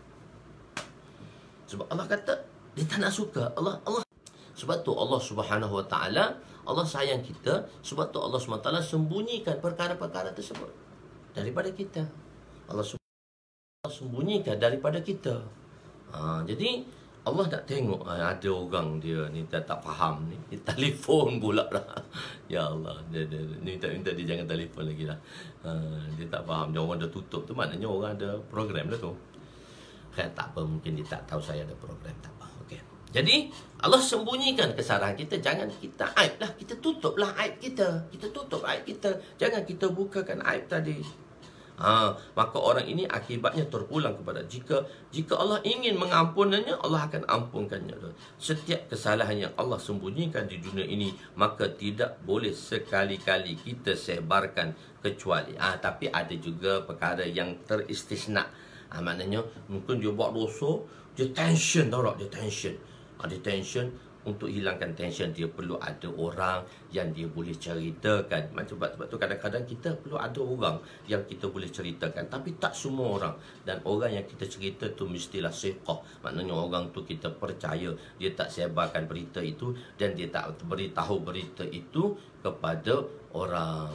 Sebab Allah kata dia tak nak suka. Allah sebab tu Allah Subhanahu Wa Taala, Allah sayang kita. Sebab tu Allah Subhanahu Wa Taala sembunyikan perkara-perkara tersebut daripada kita. Allah sembunyikan daripada kita. Jadi Allah tak tengok ada orang dia ni tak faham ni, dia telefon pula dah. Ya Allah, dia minta dia jangan telefon lagi lah. Dia tak faham, dia orang dah tutup tu, maknanya orang ada program lah tu. Kan tak apa, mungkin dia tak tahu saya ada program, tak apa. Okey. Jadi Allah sembunyikan kesalahan kita. Jangan kita aib lah, kita tutuplah aib kita. Kita tutup aib kita. Jangan kita bukakan aib tadi. Maka orang ini akibatnya terpulang kepada jika Allah ingin mengampuninya, Allah akan ampunkannya. Setiap kesalahan yang Allah sembunyikan di dunia ini, maka tidak boleh sekali-kali kita sebarkan kecuali. Tapi ada juga perkara yang teristisna. Maknanya mungkin dia buat dosa, dia tension, tahu tak? Dia tension. Dia tension. Untuk hilangkan tension, dia perlu ada orang yang dia boleh ceritakan. Sebab tu kadang-kadang kita perlu ada orang yang kita boleh ceritakan. Tapi tak semua orang. Dan orang yang kita cerita tu mestilah siqah. Maknanya orang tu kita percaya. Dia tak sebarkan berita itu, dan dia tak beritahu berita itu kepada orang.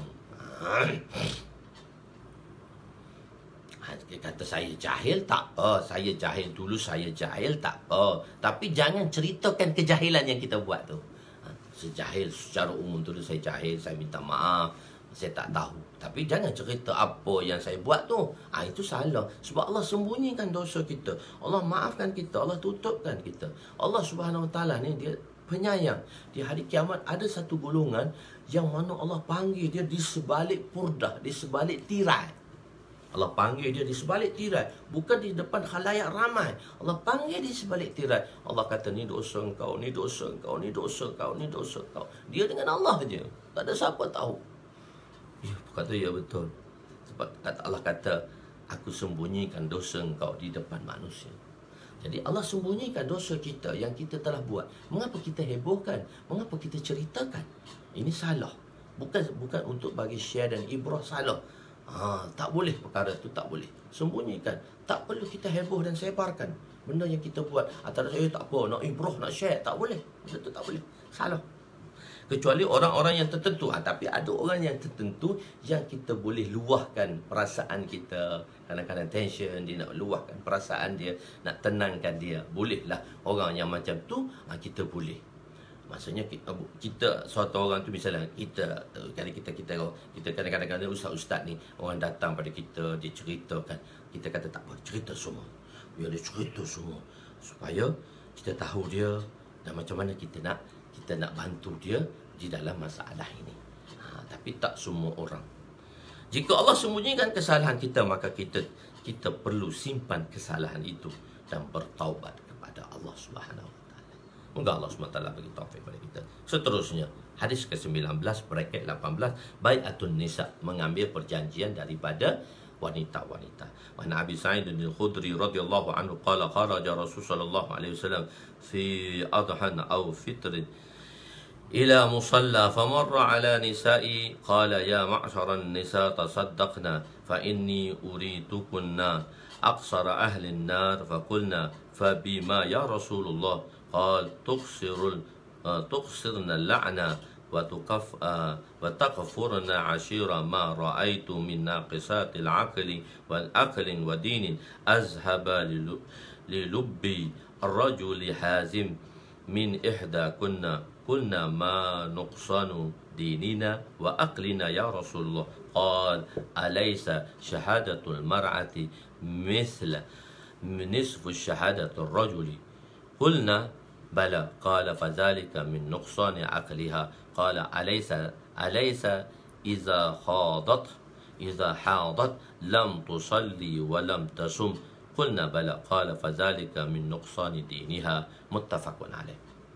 Kata saya jahil, tak apa. Saya jahil dulu, saya jahil, tak apa. Tapi jangan ceritakan kejahilan yang kita buat tu. Sejahil secara umum tu, saya jahil, saya minta maaf, saya tak tahu. Tapi jangan cerita apa yang saya buat tu. Itu salah. Sebab Allah sembunyikan dosa kita. Allah maafkan kita, Allah tutupkan kita. Allah Subhanahu Wa Taala ni dia penyayang. Di hari kiamat ada satu golongan yang mana Allah panggil dia di sebalik purdah, di sebalik tirai. Allah panggil dia di sebalik tirai, bukan di depan khalayak ramai. Allah panggil di sebalik tirai. Allah kata, ni dosa engkau, ni dosa engkau, ni dosa engkau, ni dosa engkau. Dia dengan Allah je, tak ada siapa tahu. Kata ya betul. Sebab Allah kata, aku sembunyikan dosa engkau di depan manusia. Jadi Allah sembunyikan dosa kita yang kita telah buat. Mengapa kita hebohkan? Mengapa kita ceritakan? Ini salah. Bukan untuk bagi share dan ibrah, salah. Tak boleh perkara tu, tak boleh. Sembunyikan. Tak perlu kita heboh dan sebarkan benda yang kita buat. Antara saya tak apa, nak bro, nak share, tak boleh. Benda tu tak boleh. Salah. Kecuali orang-orang yang tertentu. Tapi ada orang yang tertentu yang kita boleh luahkan perasaan kita. Kadang-kadang tension, dia nak luahkan perasaan dia, nak tenangkan dia. Bolehlah orang yang macam tu, kita boleh. Maksudnya kita suatu orang tu, misalnya kita kadang-kadang ustaz-ustaz ni, orang datang pada kita, dia ceritakan, kita kata tak apa, cerita semua. Biar dia cerita semua supaya kita tahu dia dan macam mana kita nak bantu dia di dalam masalah ini. Tapi tak semua orang. Jika Allah sembunyikan kesalahan kita, maka kita perlu simpan kesalahan itu dan bertaubat kepada Allah Subhanahu wa taala. Moga Allah Subhanahu wa taala bagi taufik pada kita. Seterusnya, hadis ke-19 bracket 18, bai'atun nisa, mengambil perjanjian daripada wanita-wanita. Wa Nabi Sa'id al-Khudri radhiyallahu anhu qala kharaja Rasul sallallahu alaihi wasallam fi adhan aw fitr ila musalla famarra ala nisa'i qala ya ma'syara an-nisa tasaddaqna fa inni uritukunna aqsara ahli an-nar fa qulna fa bima ya Rasulullah qala tuqsirna al-la'na وتكفرن عشيرا ما رأيت من ناقصات العقل والأقل ودين أذهب للب الرجل حازم من إحدى قلنا ما نقصان ديننا وأقلنا يا رسول الله قال أليس شهادة المرأة مثل نصف شهادة الرجل قلنا بلى قال فذلك من نقصان عقلها قال أليس إذا حاضت لم تصلي ولم تصم قلنا بلى قال فذلك من نقصان دينها متفق عليه.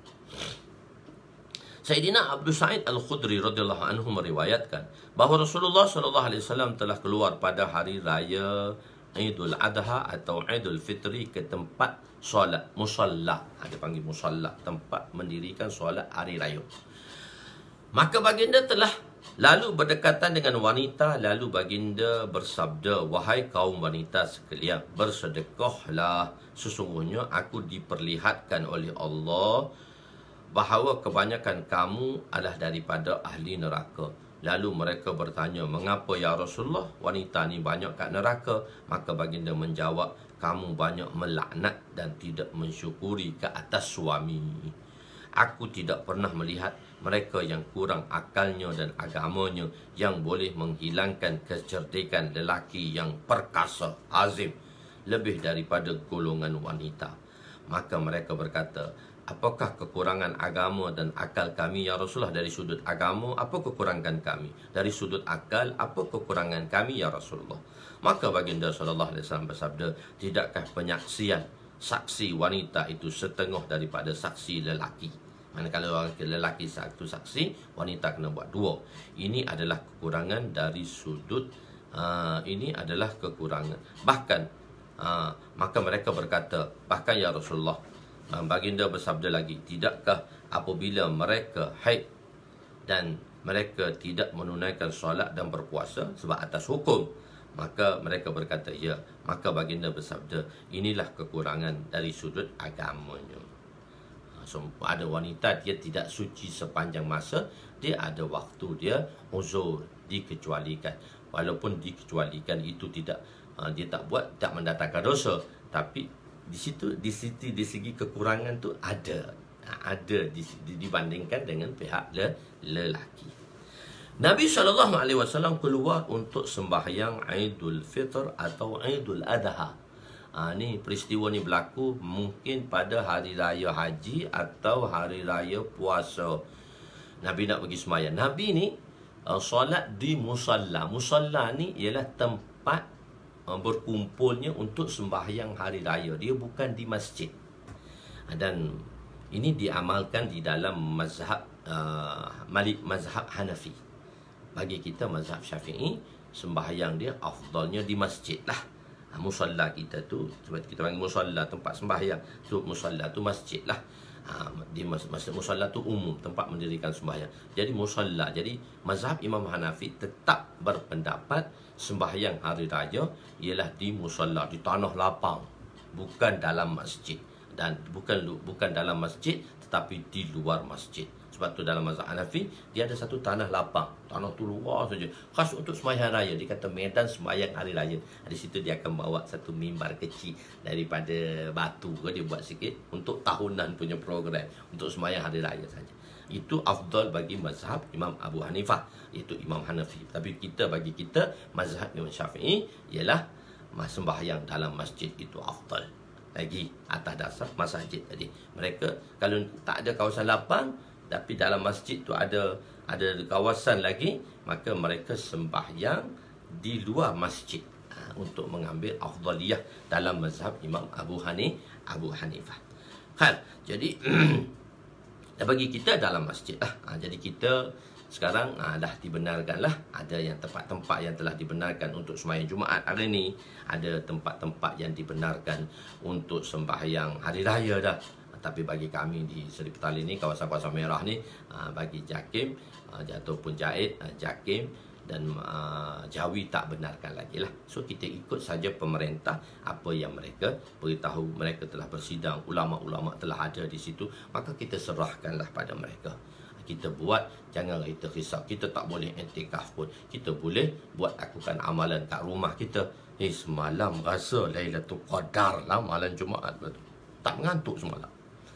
Sayyidina Abu Sa'id Al-Khudri radhiyallahu anhu meriwayatkan bahawa Rasulullah sallallahu alaihi wasallam telah keluar pada hari raya Idul Adha atau Idul Fitri ke tempat solat, musalla. Dia panggil musalla, tempat mendirikan solat hari raya. Maka baginda telah lalu berdekatan dengan wanita, lalu baginda bersabda, wahai kaum wanita sekalian, bersedekahlah, sesungguhnya aku diperlihatkan oleh Allah bahawa kebanyakan kamu adalah daripada ahli neraka. Lalu mereka bertanya, mengapa ya Rasulullah wanita ni banyak kat neraka? Maka baginda menjawab, kamu banyak melaknat dan tidak mensyukuri ke atas suami. Aku tidak pernah melihat mereka yang kurang akalnya dan agamanya, yang boleh menghilangkan kecerdikan lelaki yang perkasa, azim, lebih daripada golongan wanita. Maka mereka berkata, apakah kekurangan agama dan akal kami ya Rasulullah? Dari sudut agama, apa kekurangan kami? Dari sudut akal, apa kekurangan kami ya Rasulullah? Maka baginda sallallahu alaihi wasallam bersabda, tidakkah penyaksian saksi wanita itu setengah daripada saksi lelaki? Manakala orang lelaki satu saksi, wanita kena buat dua. Ini adalah kekurangan dari sudut ini adalah kekurangan. Bahkan maka mereka berkata, bahkan ya Rasulullah, baginda bersabda lagi, tidakkah apabila mereka haid dan mereka tidak menunaikan solat dan berpuasa sebab atas hukum? Maka mereka berkata ya. Maka baginda bersabda, inilah kekurangan dari sudut agamanya. Ada wanita dia tidak suci sepanjang masa, dia ada waktu dia uzur, dikecualikan. Walaupun dikecualikan itu tidak dia tak buat, tak mendatangkan dosa, tapi di segi kekurangan tu ada dibandingkan dengan pihak lelaki. Nabi SAW keluar untuk sembahyang Idul Fitr atau Idul Adha. Ni peristiwa ni berlaku mungkin pada hari raya haji atau hari raya puasa. Nabi nak pergi sembahyang. Nabi ni solat di musalla. Musalla ni ialah tempat berkumpulnya untuk sembahyang hari raya. Dia bukan di masjid. Dan ini diamalkan di dalam mazhab mazhab Hanafi. Bagi kita mazhab Syafi'i, sembahyang dia afdalnya di masjid lah. Musalla kita tu, sebab kita panggil musalla tempat sembahyang, tu musalla tu masjid lah. Di musalla tu umum, tempat mendirikan sembahyang. Jadi musalla. Jadi mazhab Imam Hanafi tetap berpendapat sembahyang hari raya ialah di musalla, di tanah lapang, bukan dalam masjid, dan bukan dalam masjid tetapi di luar masjid. Sebab tu dalam mazhab Hanafi dia ada satu tanah lapang, tanah tu luar saja, khas untuk sembahyang raya. Dia kata medan sembahyang hari raya. Di situ dia akan bawa satu mimbar kecil daripada batu ke, dia buat sikit untuk tahunan punya program untuk sembahyang hari raya saja. Itu afdal bagi mazhab Imam Abu Hanifah, iaitu Imam Hanafi. Tapi bagi kita mazhab Imam Syafi'i ialah sembahyang dalam masjid itu afdal lagi, atas dasar masjid tadi. Mereka kalau tak ada kawasan lapang tapi dalam masjid tu ada kawasan lagi, maka mereka sembahyang di luar masjid untuk mengambil afdaliyah dalam mazhab Imam Abu Hanifah. Jadi bagi kita dalam masjid lah. Jadi kita sekarang dah dibenarkan lah. Ada yang tempat-tempat yang telah dibenarkan untuk sembahyang Jumaat hari ni. Ada tempat-tempat yang dibenarkan untuk sembahyang hari raya dah. Tapi bagi kami di Seri Petali ni, kawasan-kawasan merah ni, bagi JAKIM ataupun JAKIM dan Jawi tak benarkan lagi lah. So kita ikut saja pemerintah, apa yang mereka beritahu. Mereka telah bersidang, ulama-ulama telah ada di situ, maka kita serahkanlah pada mereka. Kita buat, jangan kita risau. Kita tak boleh i'tikaf pun, kita boleh buat lakukan amalan kat rumah kita. Semalam rasa Lailatul Qadar lah, malam Jumaat betul, tak mengantuk semalam.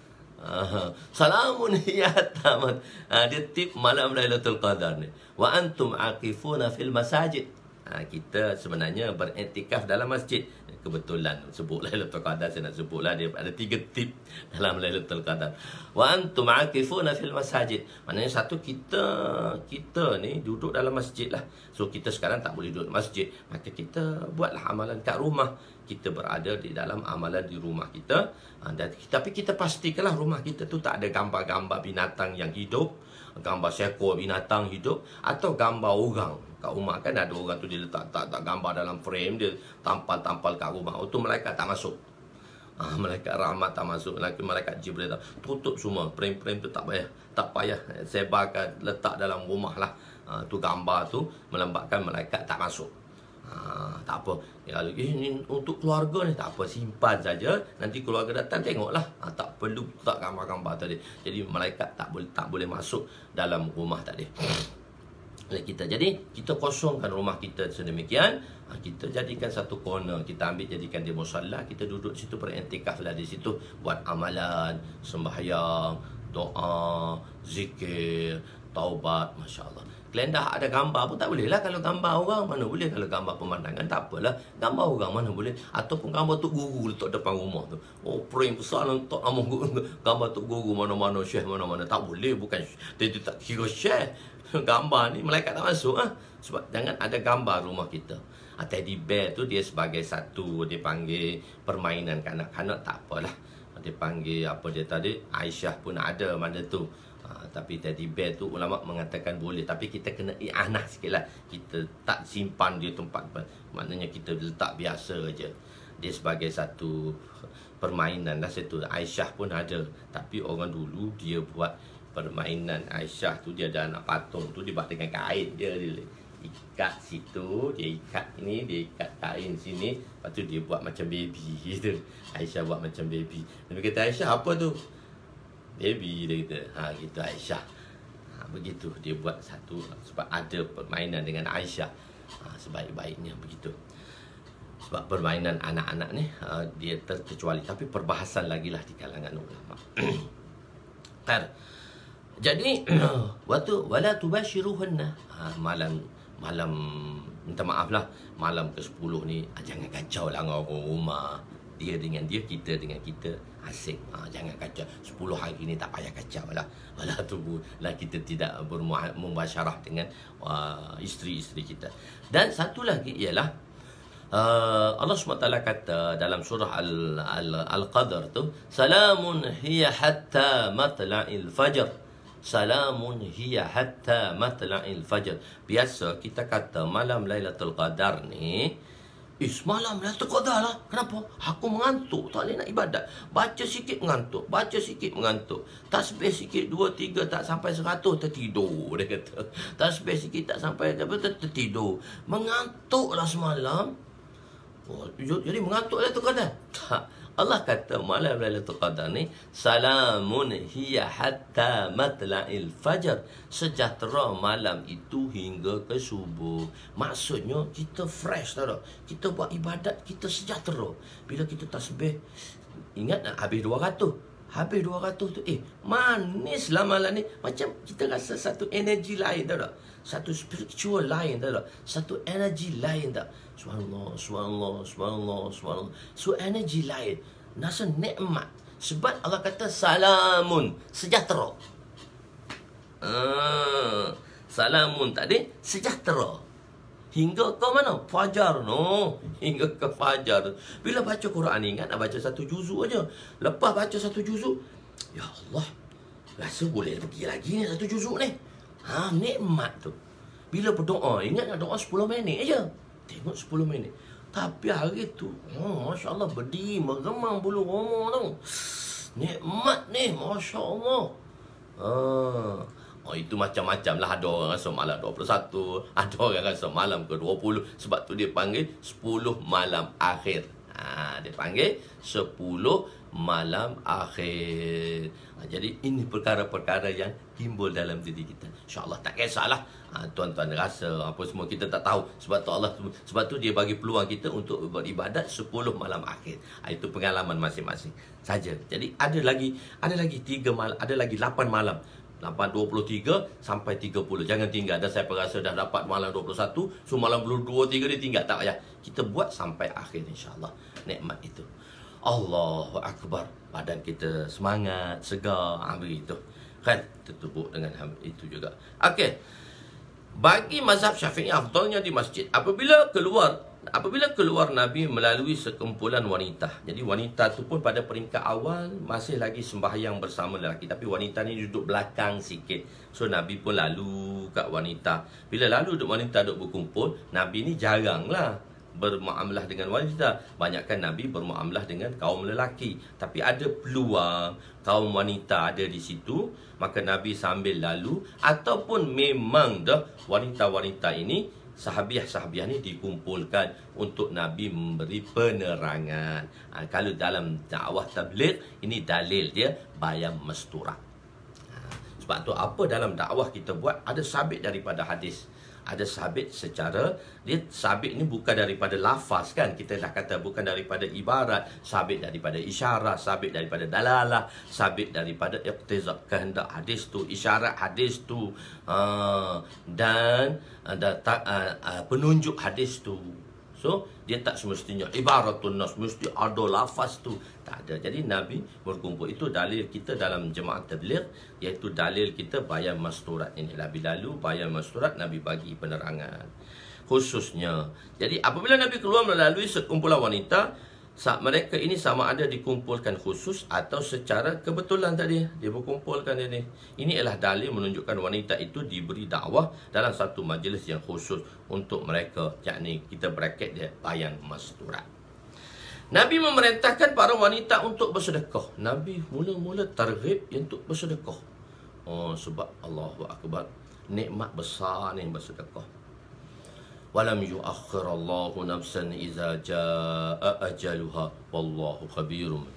Salamun hiya tamat. Dia tip malam Lailatul Qadar ni. Wa antum aqifuna fil masajid. Kita sebenarnya beriktikaf dalam masjid. Kebetulan sebut Lailatul Qadar, saya nak sebutlah, dia ada 3 tip dalam Lailatul Qadar. Wa antum aqifuna fil masajid. Maknanya satu, kita ni duduk dalam masjid lah. So kita sekarang tak boleh duduk masjid, maka kita buatlah amalan kat rumah. Kita berada di dalam amalan di rumah kita. Tapi kita pastikanlah rumah kita tu tak ada gambar-gambar binatang yang hidup, gambar seekor binatang hidup, atau gambar orang. Kat rumah kan ada orang tu dia letak gambar dalam frame, dia tampal-tampal kat rumah. Itu malaikat tak masuk. Malaikat rahmat tak masuk. Malaikat Jibril tak. Tutup semua. Frame-frame tu tak payah sebarkan, letak dalam rumah lah. Tu gambar tu melambatkan malaikat tak masuk. Tak apa. Kalau ini untuk keluarga ni, tak apa, simpan saja. Nanti keluarga datang tengoklah. Tak perlu tak gambar-gambar tadi. Jadi malaikat tak boleh masuk dalam rumah tadi. Jadi kita kosongkan rumah kita sedemikian. Kita jadikan satu corner, kita ambil jadikan dia musalla. Kita duduk situ, beriktikaf lah di situ, buat amalan, sembahyang, doa, zikir, taubat. Masya Allah. Kalian dah ada gambar pun tak boleh lah. Kalau gambar orang mana boleh. Kalau gambar pemandangan tak apalah. Gambar orang mana boleh. Ataupun gambar Tok Guru letak depan rumah tu. Frame besar letak nama gambar Tok Guru mana-mana, syekh mana-mana. Tak boleh. Bukan dia tak kira syekh. Gambar ni malaikat tak masuk. Sebab jangan ada gambar rumah kita. Teddy bear tu dia sebagai satu, dia panggil permainan kanak-kanak, tak apalah. Dia panggil apa dia tadi, Aisyah pun ada mana tu. Tapi teddy bear tu ulama mengatakan boleh, tapi kita kena i'anah sikit lah. Kita tak simpan dia tempat, maknanya kita letak biasa je. Dia sebagai satu permainan lah situ. Aisyah pun ada, tapi orang dulu dia buat permainan Aisyah tu, dia ada anak patung tu, dia buat dengan kain dia ikat situ, dia ikat ini, dia ikat kain sini, lepas tu dia buat macam baby gitu. Aisyah buat macam baby. Dia kata, Aisyah apa tu? Baby, dia kata. Gitu Aisyah. Begitu dia buat satu, sebab ada permainan dengan Aisyah. Sebaik-baiknya begitu. Sebab permainan anak-anak ni dia terkecuali, tapi perbahasan lagi lah di kalangan ulama. Jadi waktu wala tubashiruhunna, malam minta maaf lah, malam ke-10 ni jangan kacau lah dengan orang rumah. Dia dengan dia, kita dengan kita, asing. Jangan kacau. 10 hari ni tak payah kacau lah. Wala tubuh lah, kita tidak bermubasyarah dengan isteri-isteri kita. Dan satu lagi ialah Allah SWT kata dalam surah Al-Qadr tu, salamun hiya hatta matla'il fajr. Salamun hiya hatta matla'il fajr. Biasa kita kata malam Lailatul Qadar ni Semalam Lailatul Qadar lah. Kenapa? Aku mengantuk, tak boleh nak ibadat. Baca sikit mengantuk, baca sikit mengantuk. Tasbih sikit 2, 3 tak sampai 100 tertidur, dia kata. Tasbih sikit tak sampai tertidur. Mengantuklah semalam. Oh, jadi mengantuk Lailatul Qadar? Tak. Allah kata malam Lailatul Qadar ni salamun hiya hatta matla'il fajar. Sejahtera malam itu hingga ke subuh. Maksudnya kita fresh, tahu tak? Kita buat ibadat, kita sejahtera. Bila kita tasbih, ingat tak habis 200? Habis 200 tu manislah malam ni. Macam kita rasa satu energi lain, tahu tak? Satu spiritual lain, tahu tak? Satu energi lain, tak? Subhanallah, subhanallah, subhanallah, subhanallah. So energi lain, rasa nikmat. Sebab Allah kata salamun, sejahtera. Salamun tadi sejahtera hingga ke mana? Fajar, no. Hingga ke fajar. Bila baca Quran, ingat nak baca satu juzuk aja. Lepas baca satu juzuk, ya Allah, rasa boleh pergi lagi ni satu juzuk ni. Nikmat tu. Bila berdoa, ingat nak doa 10 minit aja. Tengok 10 minit. Tapi hari tu, Masya Allah, berdiri meremang bulu roma tu. Nikmat ni, Masya Allah. Itu macam-macam lah. Ada orang rasa malam 21, ada orang rasa malam ke 20. Sebab tu dia panggil 10 malam akhir. Dia panggil 10 malam akhir. Jadi ini perkara-perkara yang timbul dalam diri kita. InsyaAllah tak kisahlah tuan-tuan rasa apa semua, kita tak tahu. Sebab tu Allah, sebab tu dia bagi peluang kita untuk beribadat 10 malam akhir. Itu pengalaman masing-masing saja. Jadi ada lagi 3 malam, ada lagi 8 malam. 23 sampai 30. Jangan tinggal. Dan saya rasa dah dapat malam 21, so malam 23 dia tinggal. Tak payah. Kita buat sampai akhir, insyaAllah. Nikmat itu. Allahu Akbar. Badan kita semangat, segar. Itu kan tertubuk dengan itu juga. Okey. Bagi mazhab Syafi'i, afdalnya di masjid. Apabila keluar Nabi melalui sekumpulan wanita. Jadi wanita tu pun pada peringkat awal masih lagi sembahyang bersama lelaki. Tapi wanita ni duduk belakang sikit. So Nabi pun lalu kat wanita. Bila lalu wanita duduk berkumpul, Nabi ni jaranglah bermuamalah dengan wanita. Banyakkan Nabi bermuamalah dengan kaum lelaki. Tapi ada peluang kaum wanita ada di situ, maka Nabi sambil lalu. Ataupun memang dah wanita-wanita ini, sahabiah-sahabiah ni dikumpulkan untuk Nabi memberi penerangan. Kalau dalam dakwah tabligh, ini dalil dia bayam masturah. Sebab tu apa dalam dakwah kita buat, ada sabit daripada hadis. Ada sabit secara, dia sabit ni bukan daripada lafaz kan. Kita dah kata bukan daripada ibarat. Sabit daripada isyarat, sabit daripada dalalah, sabit daripada iqtizab, kehendak hadis tu, isyarat hadis tu, dan penunjuk hadis tu. So dia tak semestinya ibaratun nas, mesti ada lafaz tu. Tak ada. Jadi Nabi berkumpul. Itu dalil kita dalam jemaah tabligh, iaitu dalil kita bayan masturat ini. Bila lalu bayan masturat, Nabi bagi penerangan khususnya. Jadi apabila Nabi keluar melalui sekumpulan wanita, mereka ini sama ada dikumpulkan khusus atau secara kebetulan tadi dia berkumpulkan ini. Ini adalah dalil menunjukkan wanita itu diberi dakwah dalam satu majlis yang khusus untuk mereka, yakni kita bracket dia bayan masturat. Nabi memerintahkan para wanita untuk bersedekah. Nabi mula-mula targhib untuk bersedekah. Sebab Allahu Akbar, nikmat besar ni bersedekah. Walam yuakhirallahu nafsan iza jaa ajaluha wallahu khabirum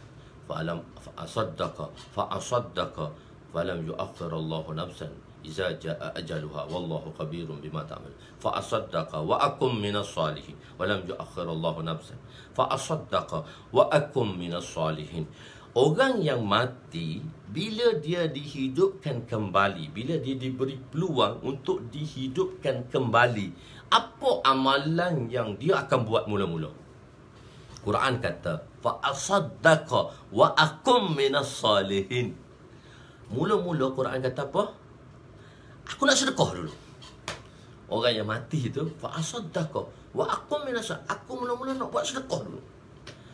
fa'asaddaqa walam yuakhirallahu nafsan iza jaa ajaluha wallahu khabirum bima ta'mal fa'asaddaqa wa akum minas salihin walam yuakhirallahu nafsan fa'asaddaqa wa akum minas salihin. Orang yang mati, bila dia dihidupkan kembali, bila dia diberi peluang untuk dihidupkan kembali, apa amalan yang dia akan buat mula-mula? Quran kata, fa'asaddaqa wa akum minas salihin. Mula-mula Quran kata apa? Aku nak sedekah dulu. Orang yang mati itu, fa'asaddaqa wa akum minas salihin. Aku mula-mula nak buat sedekah dulu.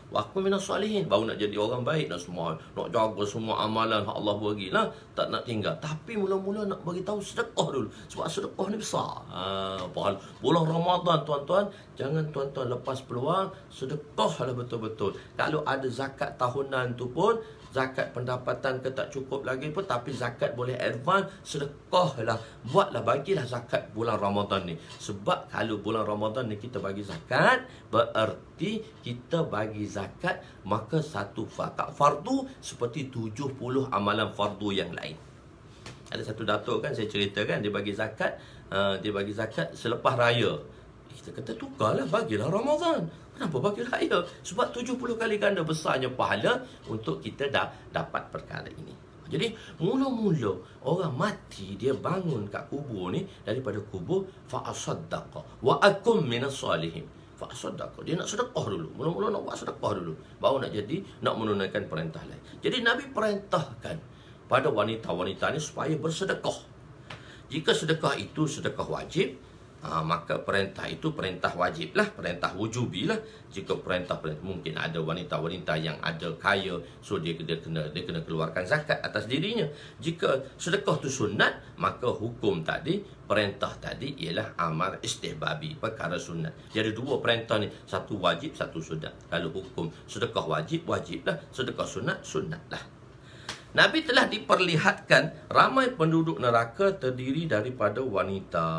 wa akun minas salihin. Baru nak jadi orang baik, nak jaga semua amalan yang Allah bagi lah, tak nak tinggal. Tapi mula-mula nak bagi tahu sedekah dulu, sebab sedekah ni besar. Bulan Ramadan tuan-tuan, jangan tuan-tuan lepas peluang, sedekahlah betul-betul. Kalau ada zakat tahunan tu pun, zakat pendapatan ke tak cukup lagi pun, tapi zakat boleh advance, sedekahlah. Buatlah, bagilah zakat bulan Ramadan ni. Sebab kalau bulan Ramadan ni kita bagi zakat, bererti kita bagi zakat, maka satu zakat fardu seperti 70 amalan fardu yang lain. Ada satu datuk kan, saya ceritakan, dia bagi zakat selepas raya. Kita kata tukarlah, bagilah Ramadan. Kenapa bagi raya? Sebab 70 kali ganda besarnya pahala untuk kita dapat perkara ini. Jadi mula-mula orang mati, dia bangun kat kubur ni, daripada kubur, fa'asaddaqa wa akum minas salihin. Fa'asaddaqa, dia nak sedekah dulu. Mula-mula nak buat sedekah dulu, baru nak menunaikan perintah lain. Jadi Nabi perintahkan pada wanita-wanita ni supaya bersedekah. Jika sedekah itu sedekah wajib, maka perintah itu perintah wajib lah, perintah wujubi lah. Jika perintah mungkin ada wanita-wanita yang ada kaya, so dia kena keluarkan zakat atas dirinya. Jika sedekah tu sunat, maka hukum tadi, perintah tadi ialah amar istihbabi, perkara sunat. Jadi dua perintah ni, satu wajib, satu sunat. Kalau hukum sedekah wajib, wajib lah. Sedekah sunat, sunat lah. Nabi telah diperlihatkan ramai penduduk neraka terdiri daripada wanita.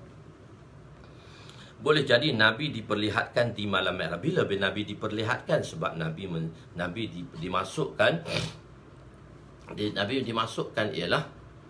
Boleh jadi Nabi diperlihatkan di malam Mi'raj. Bila Nabi diperlihatkan? Sebab Nabi dimasukkan ialah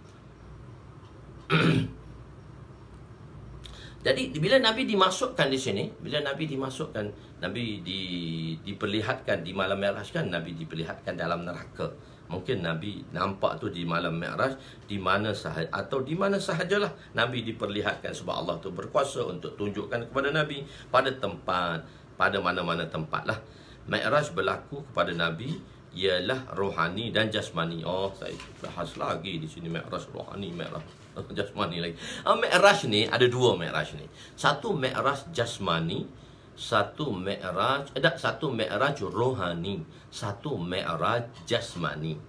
jadi bila Nabi dimasukkan di sini, bila Nabi dimasukkan, Nabi diperlihatkan di malam Mi'raj kan, Nabi diperlihatkan dalam neraka. Mungkin Nabi nampak tu di malam Mi'raj, di mana sahaja atau di mana sahajalah Nabi diperlihatkan, sebab Allah tu berkuasa untuk tunjukkan kepada Nabi pada tempat, pada mana-mana tempat lah. Mi'raj berlaku kepada Nabi ialah rohani dan jasmani. Saya bahas lagi di sini Mi'raj rohani, Mi'raj jasmani lagi. Mi'raj ni ada dua Mi'raj ni. Satu Mi'raj jasmani, satu Mi'raj rohani, satu Mi'raj jasmani.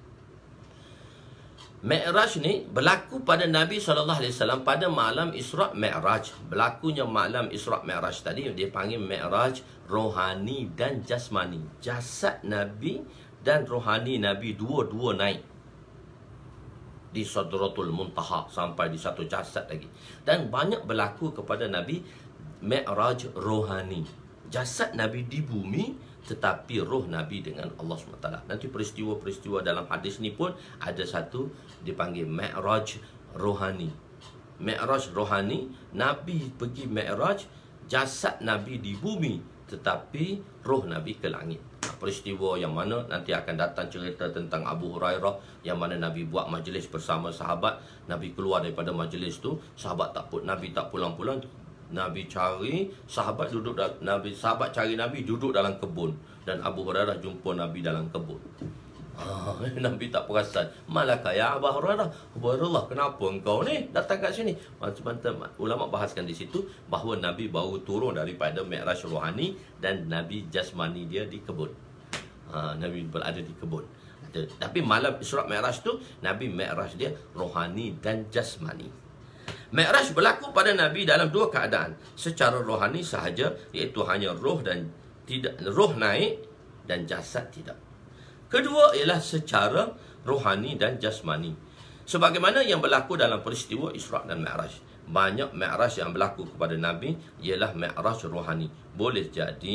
Mi'raj ni berlaku pada Nabi SAW pada malam Isra' Mi'raj. Berlakunya malam Isra' Mi'raj tadi dia panggil Mi'raj rohani dan jasmani. Jasad Nabi dan rohani Nabi dua-dua naik di Sidratul Muntaha sampai di satu jasad lagi. Dan banyak berlaku kepada Nabi Mi'raj rohani. Jasad Nabi di bumi, tetapi roh Nabi dengan Allah SWT. Nanti peristiwa-peristiwa dalam hadis ni pun ada satu dipanggil Mi'raj rohani. Mi'raj rohani, Nabi pergi Mi'raj, jasad Nabi di bumi, tetapi roh Nabi ke langit. Peristiwa yang mana nanti akan datang cerita tentang Abu Hurairah, yang mana Nabi buat majlis bersama sahabat. Nabi keluar daripada majlis tu, sahabat Nabi tak pulang-pulang. Nabi cari sahabat sahabat cari Nabi duduk dalam kebun, dan Abu Hurairah jumpa Nabi dalam kebun. Nabi tak perasan. Malaka ya Abu Hurairah, Abu Hurairah, kenapa engkau ni datang kat sini? Macam-macam ulama bahaskan di situ bahawa Nabi baru turun daripada Mi'raj rohani dan Nabi jasmani dia di kebun. Nabi berada di kebun. Tapi malam Isra' Mi'raj tu Nabi Mi'raj dia rohani dan jasmani. Mi'raj berlaku pada Nabi dalam dua keadaan. Secara rohani sahaja, iaitu hanya roh naik dan jasad tidak. Kedua ialah secara rohani dan jasmani. Sebagaimana yang berlaku dalam peristiwa Isra' dan Mi'raj. Banyak Mi'raj yang berlaku kepada Nabi ialah Mi'raj rohani. Boleh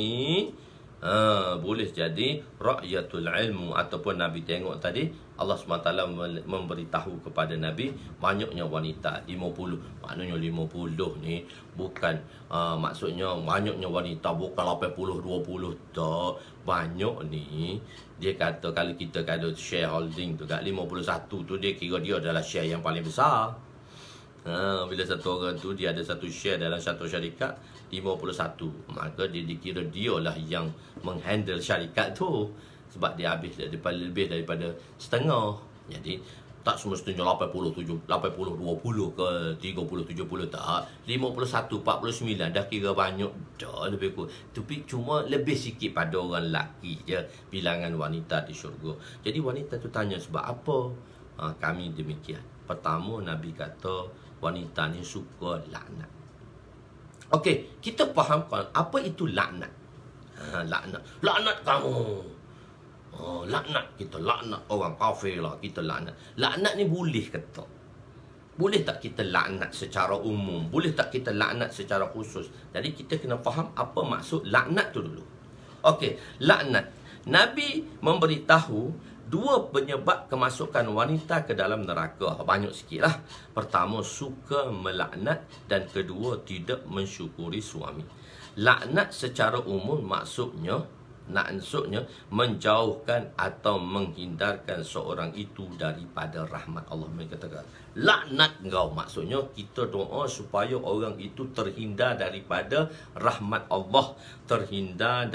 jadi ra'yatul ilmu, ataupun Nabi tengok tadi Allah SWT memberitahu kepada Nabi banyaknya wanita, 50. Maknanya 50 ni bukan maksudnya banyaknya wanita, bukan 80-20 tak. Banyak ni dia kata kalau kita ada shareholding tu kat 51 tu, dia kira dia adalah share yang paling besar. Bila satu orang tu dia ada satu share dalam satu syarikat 51, maka dia dikira dialah yang menghandle syarikat tu, sebab dia habis lebih daripada setengah. Jadi Tak semestinya 80, 20 ke 30, 70 tak. 51, 49 dah kira banyak dah lebih kurang. Tapi cuma lebih sikit pada orang lelaki je bilangan wanita di syurga. Jadi wanita tu tanya sebab apa? Kami demikian. Pertama, Nabi kata wanita ni suka laknat. Okey, kita fahamkan apa itu laknat. Laknat. Laknat kamu. Laknat kita, laknat orang kafir lah, kita laknat. Laknat ni boleh ke tak? Boleh tak kita laknat secara umum? Boleh tak kita laknat secara khusus? Jadi kita kena faham apa maksud laknat tu dulu. Okey, laknat. Nabi memberitahu dua penyebab kemasukan wanita ke dalam neraka. Banyak sikit lah. Pertama, suka melaknat, dan kedua, tidak mensyukuri suami. Laknat secara umum maksudnya menjauhkan atau menghindarkan seorang itu daripada rahmat Allah. Mereka katakan laknat engkau, maksudnya kita doa supaya orang itu terhindar daripada rahmat Allah, terhindar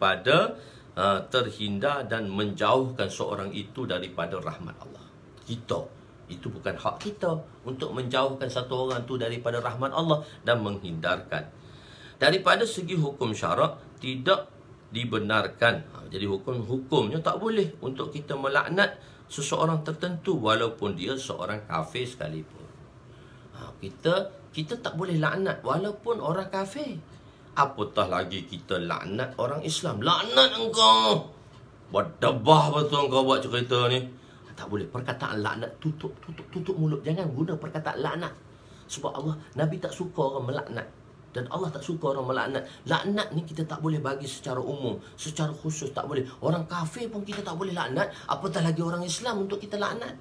dan menjauhkan seorang itu daripada rahmat Allah. Itu bukan hak kita untuk menjauhkan satu orang itu daripada rahmat Allah dan menghindarkan. Daripada segi hukum syarak tidak dibenarkan. Jadi hukumnya tak boleh untuk kita melaknat seseorang tertentu walaupun dia seorang kafir sekalipun. Kita tak boleh laknat walaupun orang kafir. Apatah lagi kita laknat orang Islam. Laknat engkau. Berdebah betul engkau buat cerita ni. Tak boleh. Perkataan laknat tutup mulut. Jangan guna perkataan laknat. Sebab Allah, Nabi tak suka orang melaknat. Dan Allah tak suka orang melaknat. Laknat ni kita tak boleh bagi secara umum, secara khusus tak boleh. Orang kafir pun kita tak boleh laknat, apatah lagi orang Islam untuk kita laknat.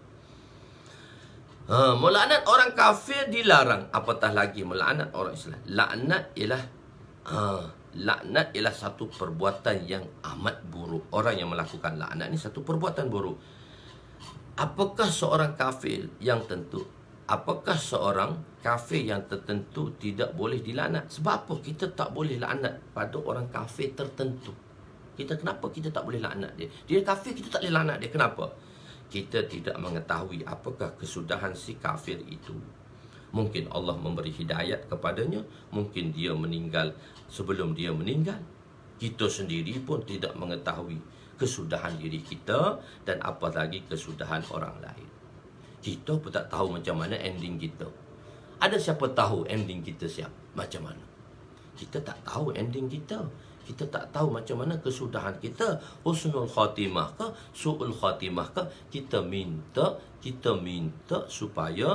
Melaknat orang kafir dilarang, apatah lagi melaknat orang Islam. Laknat ialah satu perbuatan yang amat buruk. Orang yang melakukan laknat ni satu perbuatan buruk. Apakah seorang kafir yang tertentu tidak boleh dilaknat? Sebab apa kita tak boleh laknat pada orang kafir tertentu? Kenapa kita tak boleh laknat dia? Dia kafir, kita tak boleh laknat dia. Kenapa? Kita tidak mengetahui apakah kesudahan si kafir itu. Mungkin Allah memberi hidayat kepadanya, mungkin dia meninggal sebelum dia meninggal. Kita sendiri pun tidak mengetahui kesudahan diri kita dan apalagi kesudahan orang lain. Kita pun tak tahu macam mana ending kita. Ada siapa tahu ending kita macam mana? Kita tak tahu ending kita. Kita tak tahu macam mana kesudahan kita. Husnul khatimah ke, su'ul khatimah ke. Kita minta supaya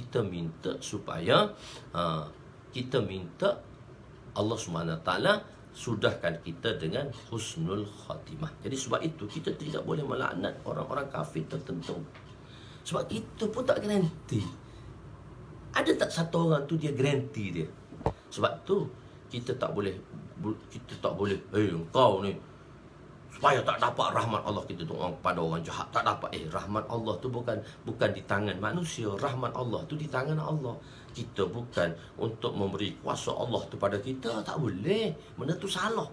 Allah SWT sudahkan kita dengan husnul khatimah. Jadi sebab itu kita tidak boleh melaknat orang-orang kafir tertentu. Sebab kita pun tak garanti. Ada tak satu orang tu dia garanti dia. Sebab tu kita tak boleh engkau ni supaya tak dapat rahmat Allah, kita doa pada orang jahat tak dapat. Rahmat Allah tu bukan di tangan manusia. Rahmat Allah tu di tangan Allah. Kita bukan untuk memberi kuasa Allah tu pada kita. Tak boleh. Benda tu salah.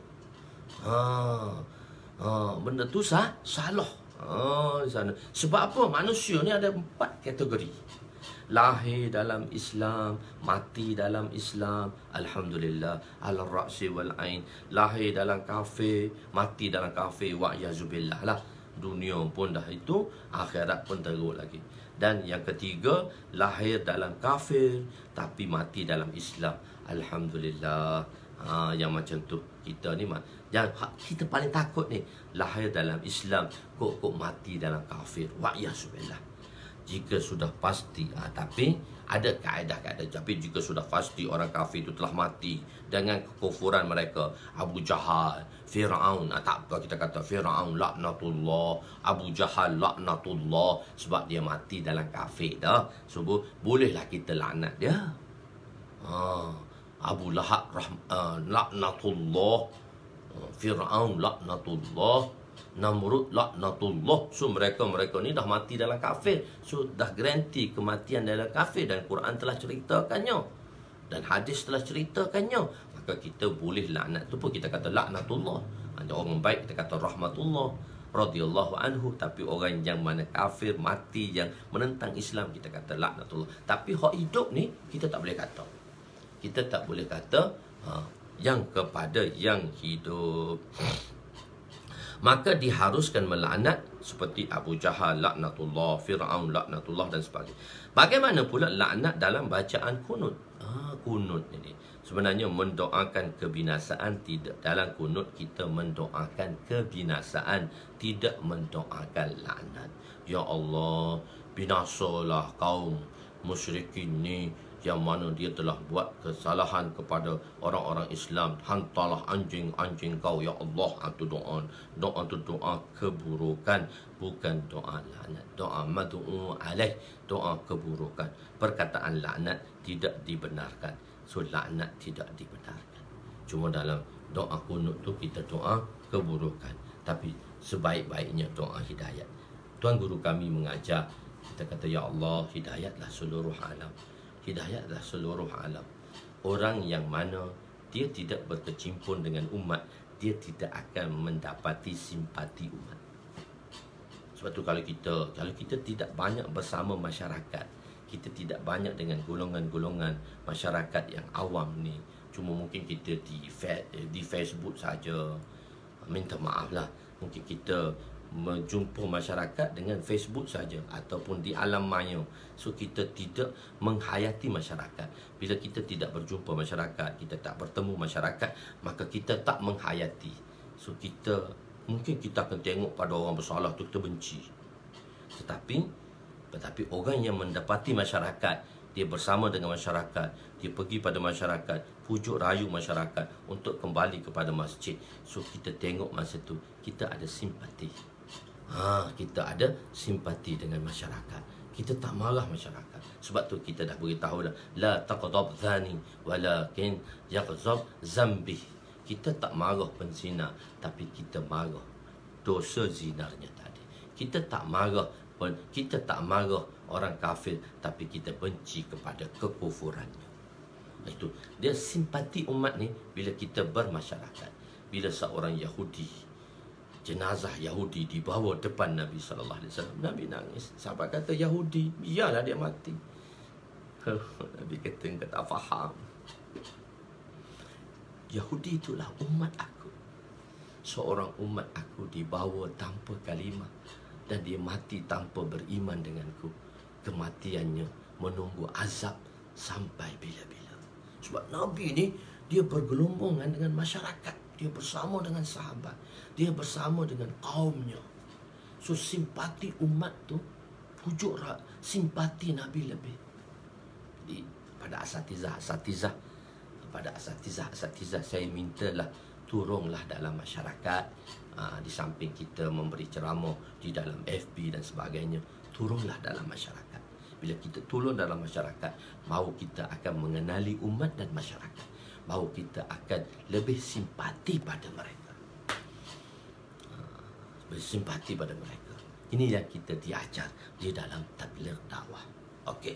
Benda tu salah. Di sana. Sebab apa? Manusia ni ada 4 kategori. Lahir dalam Islam, mati dalam Islam, alhamdulillah, ala ra'si wal ain. Lahir dalam kafir, mati dalam kafir, wa'yazubillah lah. Dunia pun dah itu, akhirat pun teruk lagi. Dan yang ketiga, lahir dalam kafir tapi mati dalam Islam, alhamdulillah. Yang macam tu kita ni yang kita paling takut ni, lahir dalam Islam kok mati dalam kafir, wa'yazubillah. Jika sudah pasti, tapi ada kaedah-kaedah. Tapi jika sudah pasti orang kafir itu telah mati dengan kekufuran mereka, Abu Jahal, Fir'aun, tak apa kita kata Fir'aun laknatullah, Abu Jahal laknatullah, sebab dia mati dalam kafir dah. So bolehlah kita laknat dia. Abu Lahab laknatullah, Fir'aun laknatullah, Namrud laknatullah. So mereka ni dah mati dalam kafir. So dah garanti kematian dalam kafir. Dan Quran telah ceritakannya, dan hadis telah ceritakannya. Maka kita boleh laknat tu pun kita kata laknatullah. Ada orang baik kita kata rahmatullah. radhiyallahu anhu. Tapi orang yang mana kafir, mati, yang menentang Islam, kita kata laknatullah. Tapi hak hidup ni kita tak boleh kata. Kita tak boleh kata yang kepada yang hidup. Maka diharuskan melaknat seperti Abu Jahal laknatullah, Fir'aun laknatullah dan sebagainya. Bagaimana pula laknat dalam bacaan kunut? Kunut ini sebenarnya mendoakan kebinasaan. Tidak, dalam kunut kita mendoakan kebinasaan, tidak mendoakan laknat. Ya Allah, binasalah kaum musyrikin ni, yang mana dia telah buat kesalahan kepada orang-orang Islam. Hantarlah anjing-anjing kau, ya Allah. Itu doa. Doa itu doa keburukan, bukan doa laknat. Doa mad'u alaih, doa keburukan. Perkataan laknat tidak dibenarkan. So laknat tidak dibenarkan. Cuma dalam doa kunut tu kita doa keburukan. Tapi sebaik-baiknya doa hidayat. Tuan guru kami mengajar, kita kata, ya Allah, hidayatlah seluruh alam. Hidayatlah seluruh alam. Orang yang mana dia tidak berkecimpung dengan umat, dia tidak akan mendapati simpati umat. Sebab tu kalau kita tidak banyak bersama masyarakat, kita tidak banyak dengan golongan-golongan masyarakat yang awam ni, cuma mungkin kita di Facebook saja, minta maaf lah, mungkin kita menjumpa masyarakat dengan Facebook saja ataupun di alam maya. So kita tidak menghayati masyarakat. Bila kita tidak berjumpa masyarakat, kita tak bertemu masyarakat, maka kita tak menghayati. So mungkin kita akan tengok pada orang bersalah tu kita benci. Tetapi orang yang mendapati masyarakat, dia bersama dengan masyarakat, dia pergi pada masyarakat, pujuk rayu masyarakat untuk kembali kepada masjid. So kita tengok masa tu kita ada simpati. Kita ada simpati dengan masyarakat. Kita tak marah masyarakat. Sebab tu kita dah beritahu dah, la taqdab zani walakin yaqzab zambi. Kita tak marah penzina, tapi kita marah dosa zinarnya tadi. Kita tak marah orang kafir, tapi kita benci kepada kekufurannya. Itu dia simpati umat ni. Bila kita bermasyarakat, bila seorang Yahudi, jenazah Yahudi dibawa depan Nabi SAW, Nabi nangis. Sahabat kata, Yahudi, biarlah dia mati. Nabi kata, engkau tak faham. Yahudi itulah umat aku. Seorang umat aku dibawa tanpa kalimah, dan dia mati tanpa beriman denganku. Kematiannya menunggu azab sampai bila-bila. Sebab Nabi ni, dia bergelombongan dengan masyarakat. Dia bersama dengan sahabat, dia bersama dengan kaumnya. So simpati umat tu, pujuk simpati Nabi lebih. Jadi pada asatizah saya mintalah, turunlah dalam masyarakat. Di samping kita memberi ceramah di dalam FB dan sebagainya, turunlah dalam masyarakat. Bila kita turun dalam masyarakat, baru kita akan mengenali umat dan masyarakat, baru kita akan lebih simpati pada mereka. Bersimpati pada mereka. Ini yang kita diajar di dalam tabligh dakwah. Okey.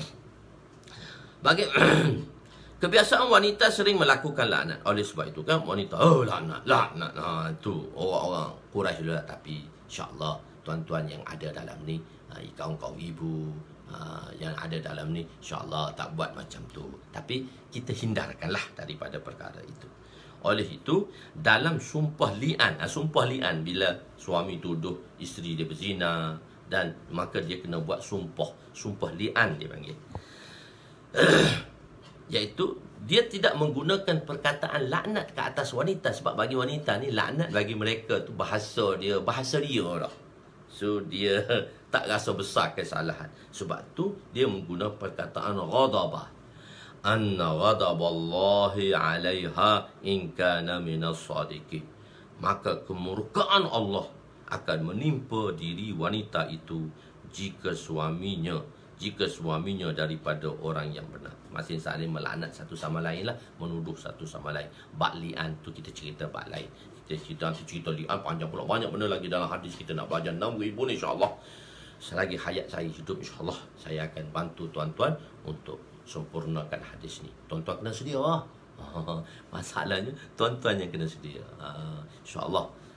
Kebiasaan wanita sering melakukan laknat. Oleh sebab itu kan wanita, laknat. Itu orang-orang Quraisy dulu. Tapi insya-Allah tuan-tuan yang ada dalam ni, kaum-kaum ibu yang ada dalam ni, insya-Allah tak buat macam tu. Tapi kita hindarkanlah daripada perkara itu. Oleh itu, dalam sumpah li'an, bila suami tuduh isteri dia berzina, dan maka dia kena buat sumpah li'an dia panggil. Iaitu dia tidak menggunakan perkataan laknat ke atas wanita. Sebab bagi wanita ni, laknat bagi mereka tu bahasa dia lah. So dia tak rasa besar kesalahan. Sebab tu dia menggunakan perkataan ghadabah. Anna ghadaballahi 'alaiha in kana minas sadiqin. Maka kemurkaan Allah akan menimpa diri wanita itu jika suaminya daripada orang yang benar. Masih saling melaknat satu sama lain lah, menuduh satu sama lain. Bab li'an tu kita cerita bab lain. Kita cerita li'an panjang pula, banyak benda lagi dalam hadis. Kita nak belajar 6,000 ni insya-Allah. Selagi hayat saya hidup, insya-Allah saya akan bantu tuan-tuan untuk sempurnakan hadis ni. Tuan-tuan kena sedia lah. Masalahnya tuan-tuan yang kena sedia. InsyaAllah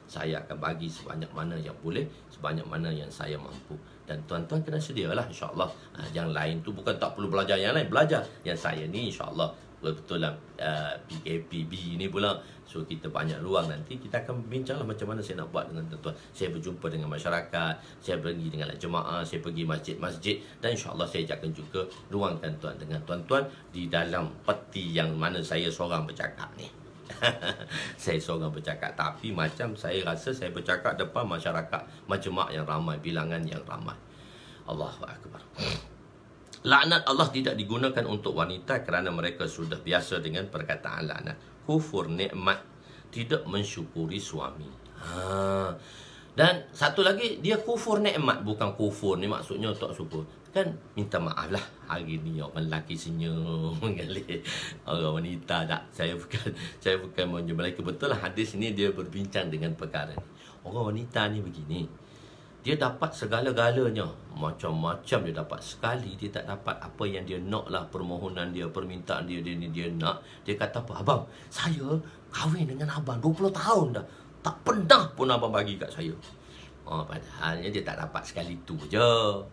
Saya akan bagi sebanyak mana yang boleh, sebanyak mana yang saya mampu. Dan tuan-tuan kena sedialah, insya-Allah. Yang lain tu bukan tak perlu belajar yang lain, belajar. Yang saya ni insya-Allah betul lah, PKPB ni pula. So kita banyak ruang, nanti kita akan bincanglah macam mana saya nak buat dengan tuan-tuan. Saya berjumpa dengan masyarakat, saya pergi dengan jemaah, saya pergi masjid-masjid, dan insya-Allah saya akan juga ruangkan tuan dengan tuan-tuan di dalam peti yang mana saya seorang bercakap ni. Saya seorang bercakap, tapi macam saya rasa saya bercakap depan masyarakat, majma' yang ramai, bilangan yang ramai. Allahu Akbar. Laknat Allah tidak digunakan untuk wanita kerana mereka sudah biasa dengan perkataan laknat. Kufur nikmat, tidak mensyukuri suami. Dan satu lagi, dia kufur nikmat, bukan kufur ni maksudnya tak syukur. Kan minta maaf lah, hari ni orang lelaki senyum kali, orang wanita tak. Saya bukan menyebalai. Betul lah, hadis ni dia berbincang dengan perkara ni. Orang wanita ni begini, dia dapat segala-galanya, macam-macam dia dapat. Sekali dia tak dapat apa yang dia nak lah, permohonan dia, permintaan dia nak. Dia kata apa? Abang, saya kahwin dengan abang 20 tahun dah, tak pernah pun abang bagi kat saya. Padahalnya dia tak dapat sekali tu je.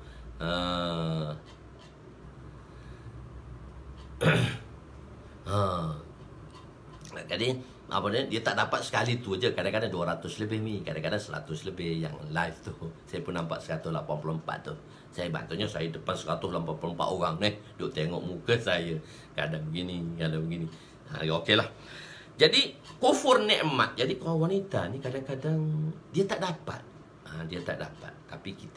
Jadi apa dia tak dapat sekali tu je. Kadang-kadang 200 lebih ni, kadang-kadang 100 lebih. Yang live tu saya pun nampak 184 tu. Saya bantunya, saya depan 184 orang ni, duk tengok muka saya, kadang begini, kadang begini. Okey lah. Jadi kufur nikmat. Jadi kawan wanita ni kadang-kadang dia tak dapat. Dia tak dapat. Tapi kita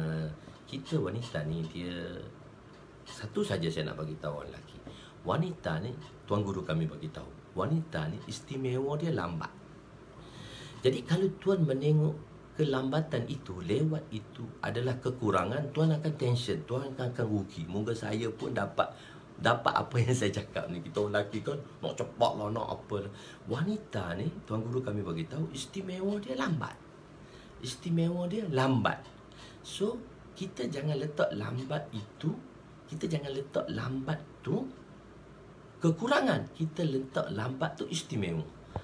wanita ni, dia satu saja saya nak bagi tahu orang lelaki. Wanita ni, tuan guru kami bagi tahu, wanita ni istimewa dia lambat. Jadi kalau tuan menengok kelambatan itu, lewat itu adalah kekurangan, tuan akan tension, tuan akan rugi. Moga saya pun dapat apa yang saya cakap ni. Kita orang lelaki kan nak cepat lah, nak apa lah. Wanita ni, tuan guru kami bagi tahu, istimewa dia lambat. Istimewa dia lambat. So kita jangan letak lambat itu, kita jangan letak lambat tu kekurangan, kita letak lambat tu istimewa.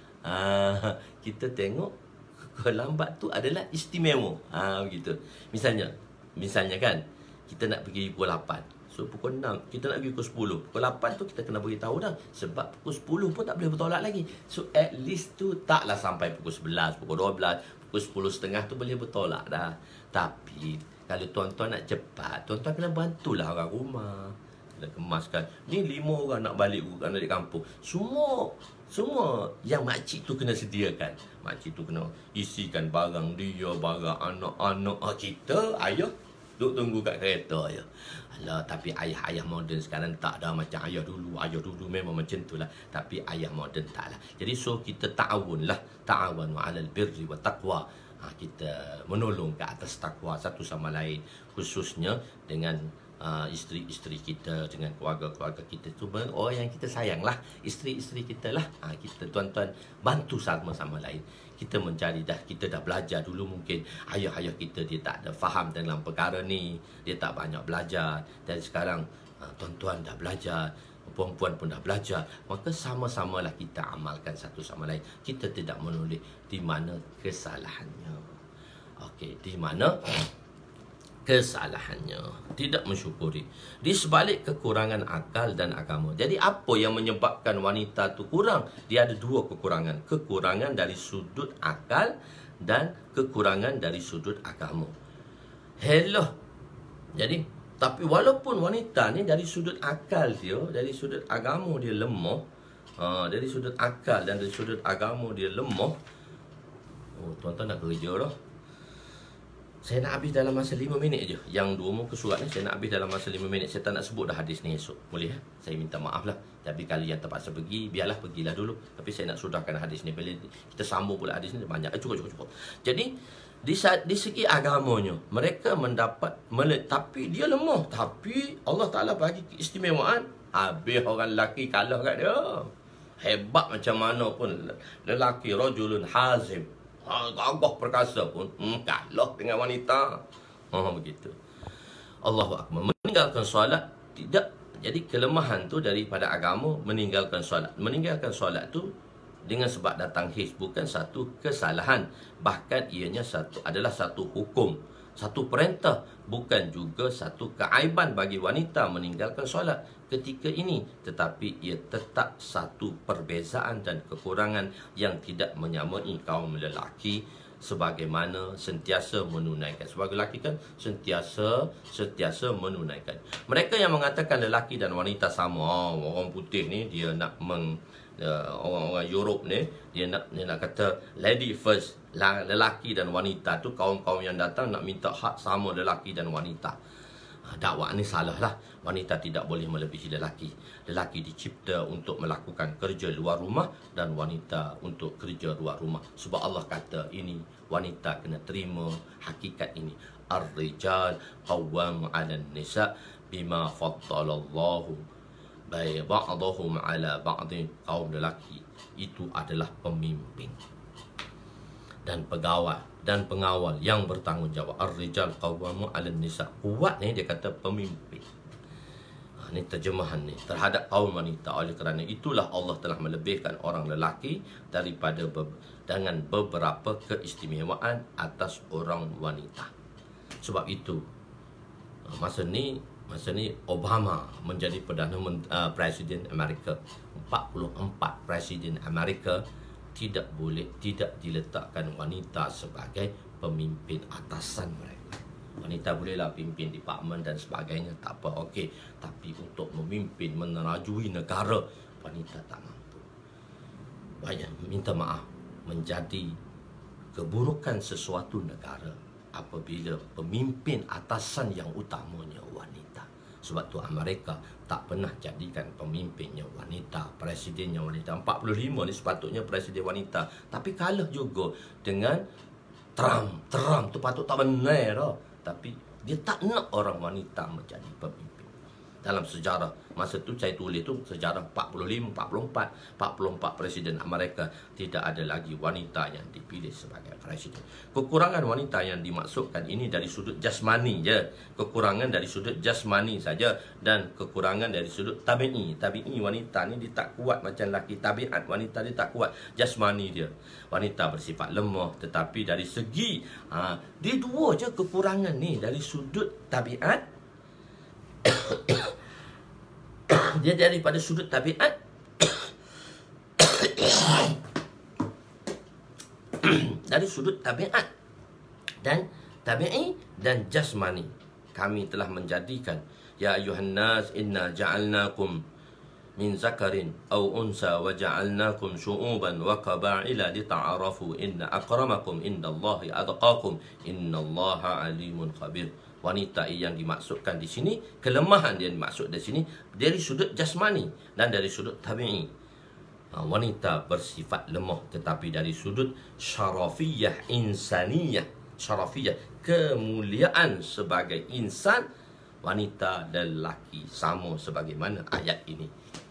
Kita tengok lambat tu adalah istimewa. Begitu. Misalnya kan, kita nak pergi pukul 8. So pukul 6 kita nak pergi pukul 10. Pukul 8 tu kita kena beritahu dah, sebab pukul 10 pun tak boleh bertolak lagi. So at least tu taklah sampai pukul 11, pukul 12, pukul 10.30 tu boleh bertolak dah. Tapi kalau tuan-tuan nak cepat, tuan-tuan kena bantulah orang rumah. Kena kemaskan. Ni 5 orang nak balik dari kampung. Semua yang makcik tu kena sediakan. Makcik tu kena isikan barang dia, barang anak-anak. Kita, ayah, duk tunggu kat kereta je. Alah, tapi ayah moden sekarang tak ada macam ayah dulu. Ayah dulu memang macam tu lah. Tapi ayah moden tak lah. Jadi so kita ta'awun lah. Ta'awanu 'alal birri wa taqwa. Kita menolong ke atas takwa satu sama lain, khususnya dengan isteri-isteri kita, dengan keluarga-keluarga kita tu, orang yang kita sayang lah, isteri-isteri kita lah. Kita tuan-tuan bantu sama-sama lain. Kita mencari dah, kita dah belajar dulu. Mungkin ayah-ayah kita dia tak ada faham dalam perkara ni, dia tak banyak belajar. Dan sekarang tuan-tuan dah belajar, perempuan pun dah belajar, maka sama-samalah kita amalkan satu sama lain. Kita tidak menulis di mana kesalahannya. Okey, di mana kesalahannya, tidak mensyukuri. Di sebalik kekurangan akal dan agama. Jadi apa yang menyebabkan wanita tu kurang? Dia ada dua kekurangan. Kekurangan dari sudut akal dan kekurangan dari sudut agama. Hello. Jadi, tapi walaupun wanita ni dari sudut akal dia, dari sudut agama dia lemah, dari sudut akal dan dari sudut agama dia lemah. Tuan-tuan nak kerja dah. Saya nak habis dalam masa 5 minit je. Yang 2 muka surat ni saya nak habis dalam masa 5 minit. Saya tak nak sebut dah hadis ni esok. Boleh ya? Saya minta maaf lah. Tapi kalau yang terpaksa pergi, biarlah pergilah dulu. Tapi saya nak sudahkan hadis ni. Bila kita sambung pula hadis ni banyak. Cukup. Jadi di segi agamanya, mereka mendapat tapi dia lemah. Tapi Allah Ta'ala bagi keistimewaan. Habis orang lelaki kalah kat dia. Hebat macam mana pun lelaki, rajulun hazim, gagah perkasa pun kalah dengan wanita. Begitu. Allahu Akbar. Meninggalkan solat tidak. Jadi kelemahan tu daripada agama, meninggalkan solat. Meninggalkan solat tu dengan sebab datang haiz bukan satu kesalahan, bahkan ianya adalah satu hukum, satu perintah, bukan juga satu keaiban bagi wanita meninggalkan solat ketika ini, tetapi ia tetap satu perbezaan dan kekurangan yang tidak menyamai kaum lelaki, sebagaimana sentiasa menunaikan. Sebagai lelaki kan sentiasa menunaikan. Mereka yang mengatakan lelaki dan wanita sama, orang putih ni dia nak orang-orang Europe ni dia nak kata lady first, lelaki dan wanita tu, kaum-kaum yang datang nak minta hak sama lelaki dan wanita. Dakwah ni salah lah. Wanita tidak boleh melebihi lelaki. Lelaki dicipta untuk melakukan kerja luar rumah dan wanita untuk kerja luar rumah. Sebab Allah kata ini, wanita kena terima hakikat ini. Ar-rijal qawwam 'alan nisa bima faddalallahu ba'dahum 'ala ba'din. Kaum lelaki itu adalah pemimpin dan pegawai dan pengawal yang bertanggungjawab. Ar-rijal qawwamu 'alan nisa. Kuat ni dia kata pemimpin. Ini terjemahan ni terhadap kaum wanita. Oleh kerana itulah Allah telah melebihkan orang lelaki daripada dengan beberapa keistimewaan atas orang wanita. Sebab itu masa ni Obama menjadi Presiden Amerika. 44 Presiden Amerika tidak diletakkan wanita sebagai pemimpin atasan mereka. Wanita bolehlah pimpin departmen dan sebagainya, tak apa, okey. Tapi untuk memimpin, menerajui negara, wanita tak mampu. Banyak minta maaf, menjadi keburukan sesuatu negara apabila pemimpin atasan yang utamanya wanita. Sebab tu Amerika tak pernah jadikan pemimpinnya wanita, presidennya wanita. 45 ni sepatutnya presiden wanita, tapi kalah juga dengan Trump. Trump tu patut tak benar dah, tapi dia tak nak orang wanita menjadi pemimpin. Dalam sejarah masa tu saya tulis tu sejarah 45, 44 presiden Amerika tidak ada lagi wanita yang dipilih sebagai presiden. Kekurangan wanita yang dimaksudkan ini dari sudut jasmani je. Kekurangan dari sudut jasmani saja, dan kekurangan dari sudut tabi'i. Tabi'i wanita ni dia tak kuat macam lelaki. Tabiat wanita dia tak kuat jasmani dia. Wanita bersifat lemah, tetapi dari segi dia dua je kekurangan ni dari sudut tabiat. Dia daripada sudut tabiat dari sudut tabiat dan tabi'i dan jasmani. Kami telah menjadikan, ya ayuhan nas inna ja'alnakum min zakarin aw unsa wa ja'alnakum syu'uban wa qaba'ila lita'arafu inna akramakum indallahi atqakum innallaha alimun khabir. Wanita yang dimaksudkan di sini, kelemahan yang dimaksud di sini dari sudut jasmani dan dari sudut tabi'i. Wanita bersifat lemah, tetapi dari sudut syarafiyah insaniyah, syarafiyah kemuliaan sebagai insan, wanita dan lelaki sama sebagaimana ayat ini.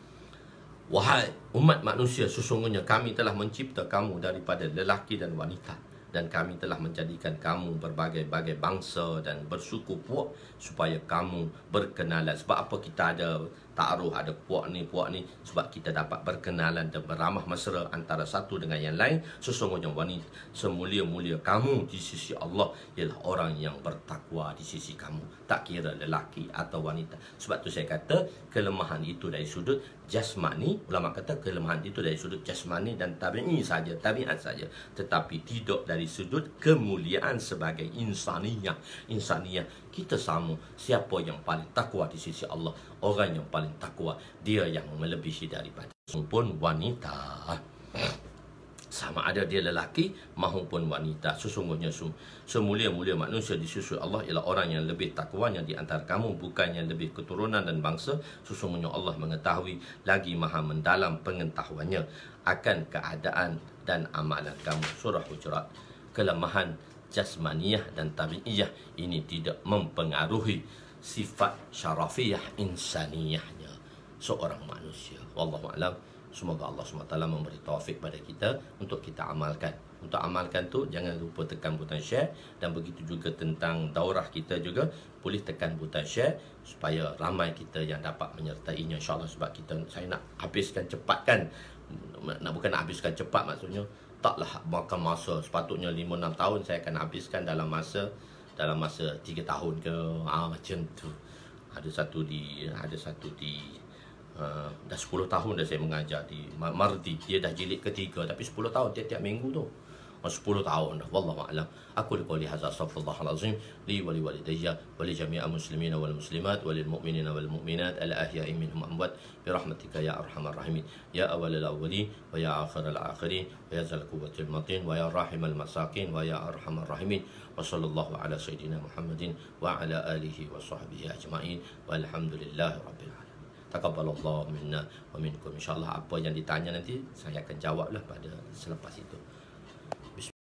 Wahai umat manusia, sesungguhnya kami telah mencipta kamu daripada lelaki dan wanita, dan kami telah menjadikan kamu berbagai-bagai bangsa dan bersuku puak supaya kamu berkenalan. Sebab apa kita ada ta'aruf, ada puak ni, sebab kita dapat berkenalan dan beramah mesra antara satu dengan yang lain. Sesungguhnya wanita semulia-mulia kamu di sisi Allah ialah orang yang bertakwa di sisi kamu, tak kira lelaki atau wanita. Sebab tu saya kata kelemahan itu dari sudut jasmani. Ulama kata kelemahan itu dari sudut jasmani dan tabi'i saja, tabiat saja, tetapi tidak dari sudut kemuliaan sebagai insaniyah. Insaniyah kita sama. Siapa yang paling takwa di sisi Allah? Orang yang paling takwa, dia yang melebihi daripada pun wanita. Sama ada dia lelaki maupun wanita. Sesungguhnya semulia-mulia manusia di sisi Allah ialah orang yang lebih takwanya di antara kamu, bukan yang lebih keturunan dan bangsa. Sesungguhnya Allah mengetahui lagi maha mendalam pengetahuannya akan keadaan dan amalan kamu. Surah Hujurat. Kelemahan jasmaniyah dan tabi'iyah ini tidak mempengaruhi sifat syarafiyah insaniyahnya seorang manusia. Wallahu a'lam. Semoga Allah SWT memberi taufik pada kita untuk kita amalkan. Untuk amalkan tu jangan lupa tekan butang share, dan begitu juga tentang daurah kita juga boleh tekan butang share supaya ramai kita yang dapat menyertainya, insya-Allah. Sebab saya nak habiskan cepatkan bukan nak habiskan cepat, maksudnya taklah makan masa. Sepatutnya 5-6 tahun saya akan habiskan dalam masa 3 tahun ke, macam tu. Ada satu di dah 10 tahun dah saya mengajar di Mardi. Dia dah jilid ketiga, tapi 10 tahun tiap-tiap minggu tu. 10 tahun dah. Wallahu a'lam. Aku liqouli hadza astaghfirullahal azim li wa li walidayya wa li jami'il muslimina wal muslimat wa lil mu'minina wal mu'minat al ahya'i minhum amwat bi rahmatika ya arhamar rahimin ya awwalal awwalin wa ya akhiral akhirin wa ya zal quwwatil matin wa ya rahimal masakin wa ya arhamar rahimin wa sallallahu ala sayidina Muhammadin wa ala alihi wa sahbihi ajma'in walhamdulillahi rabbil alamin. Taqabbalallahu minna wa minkum. InsyaAllah apa yang ditanya nanti saya akan jawablah pada selepas itu.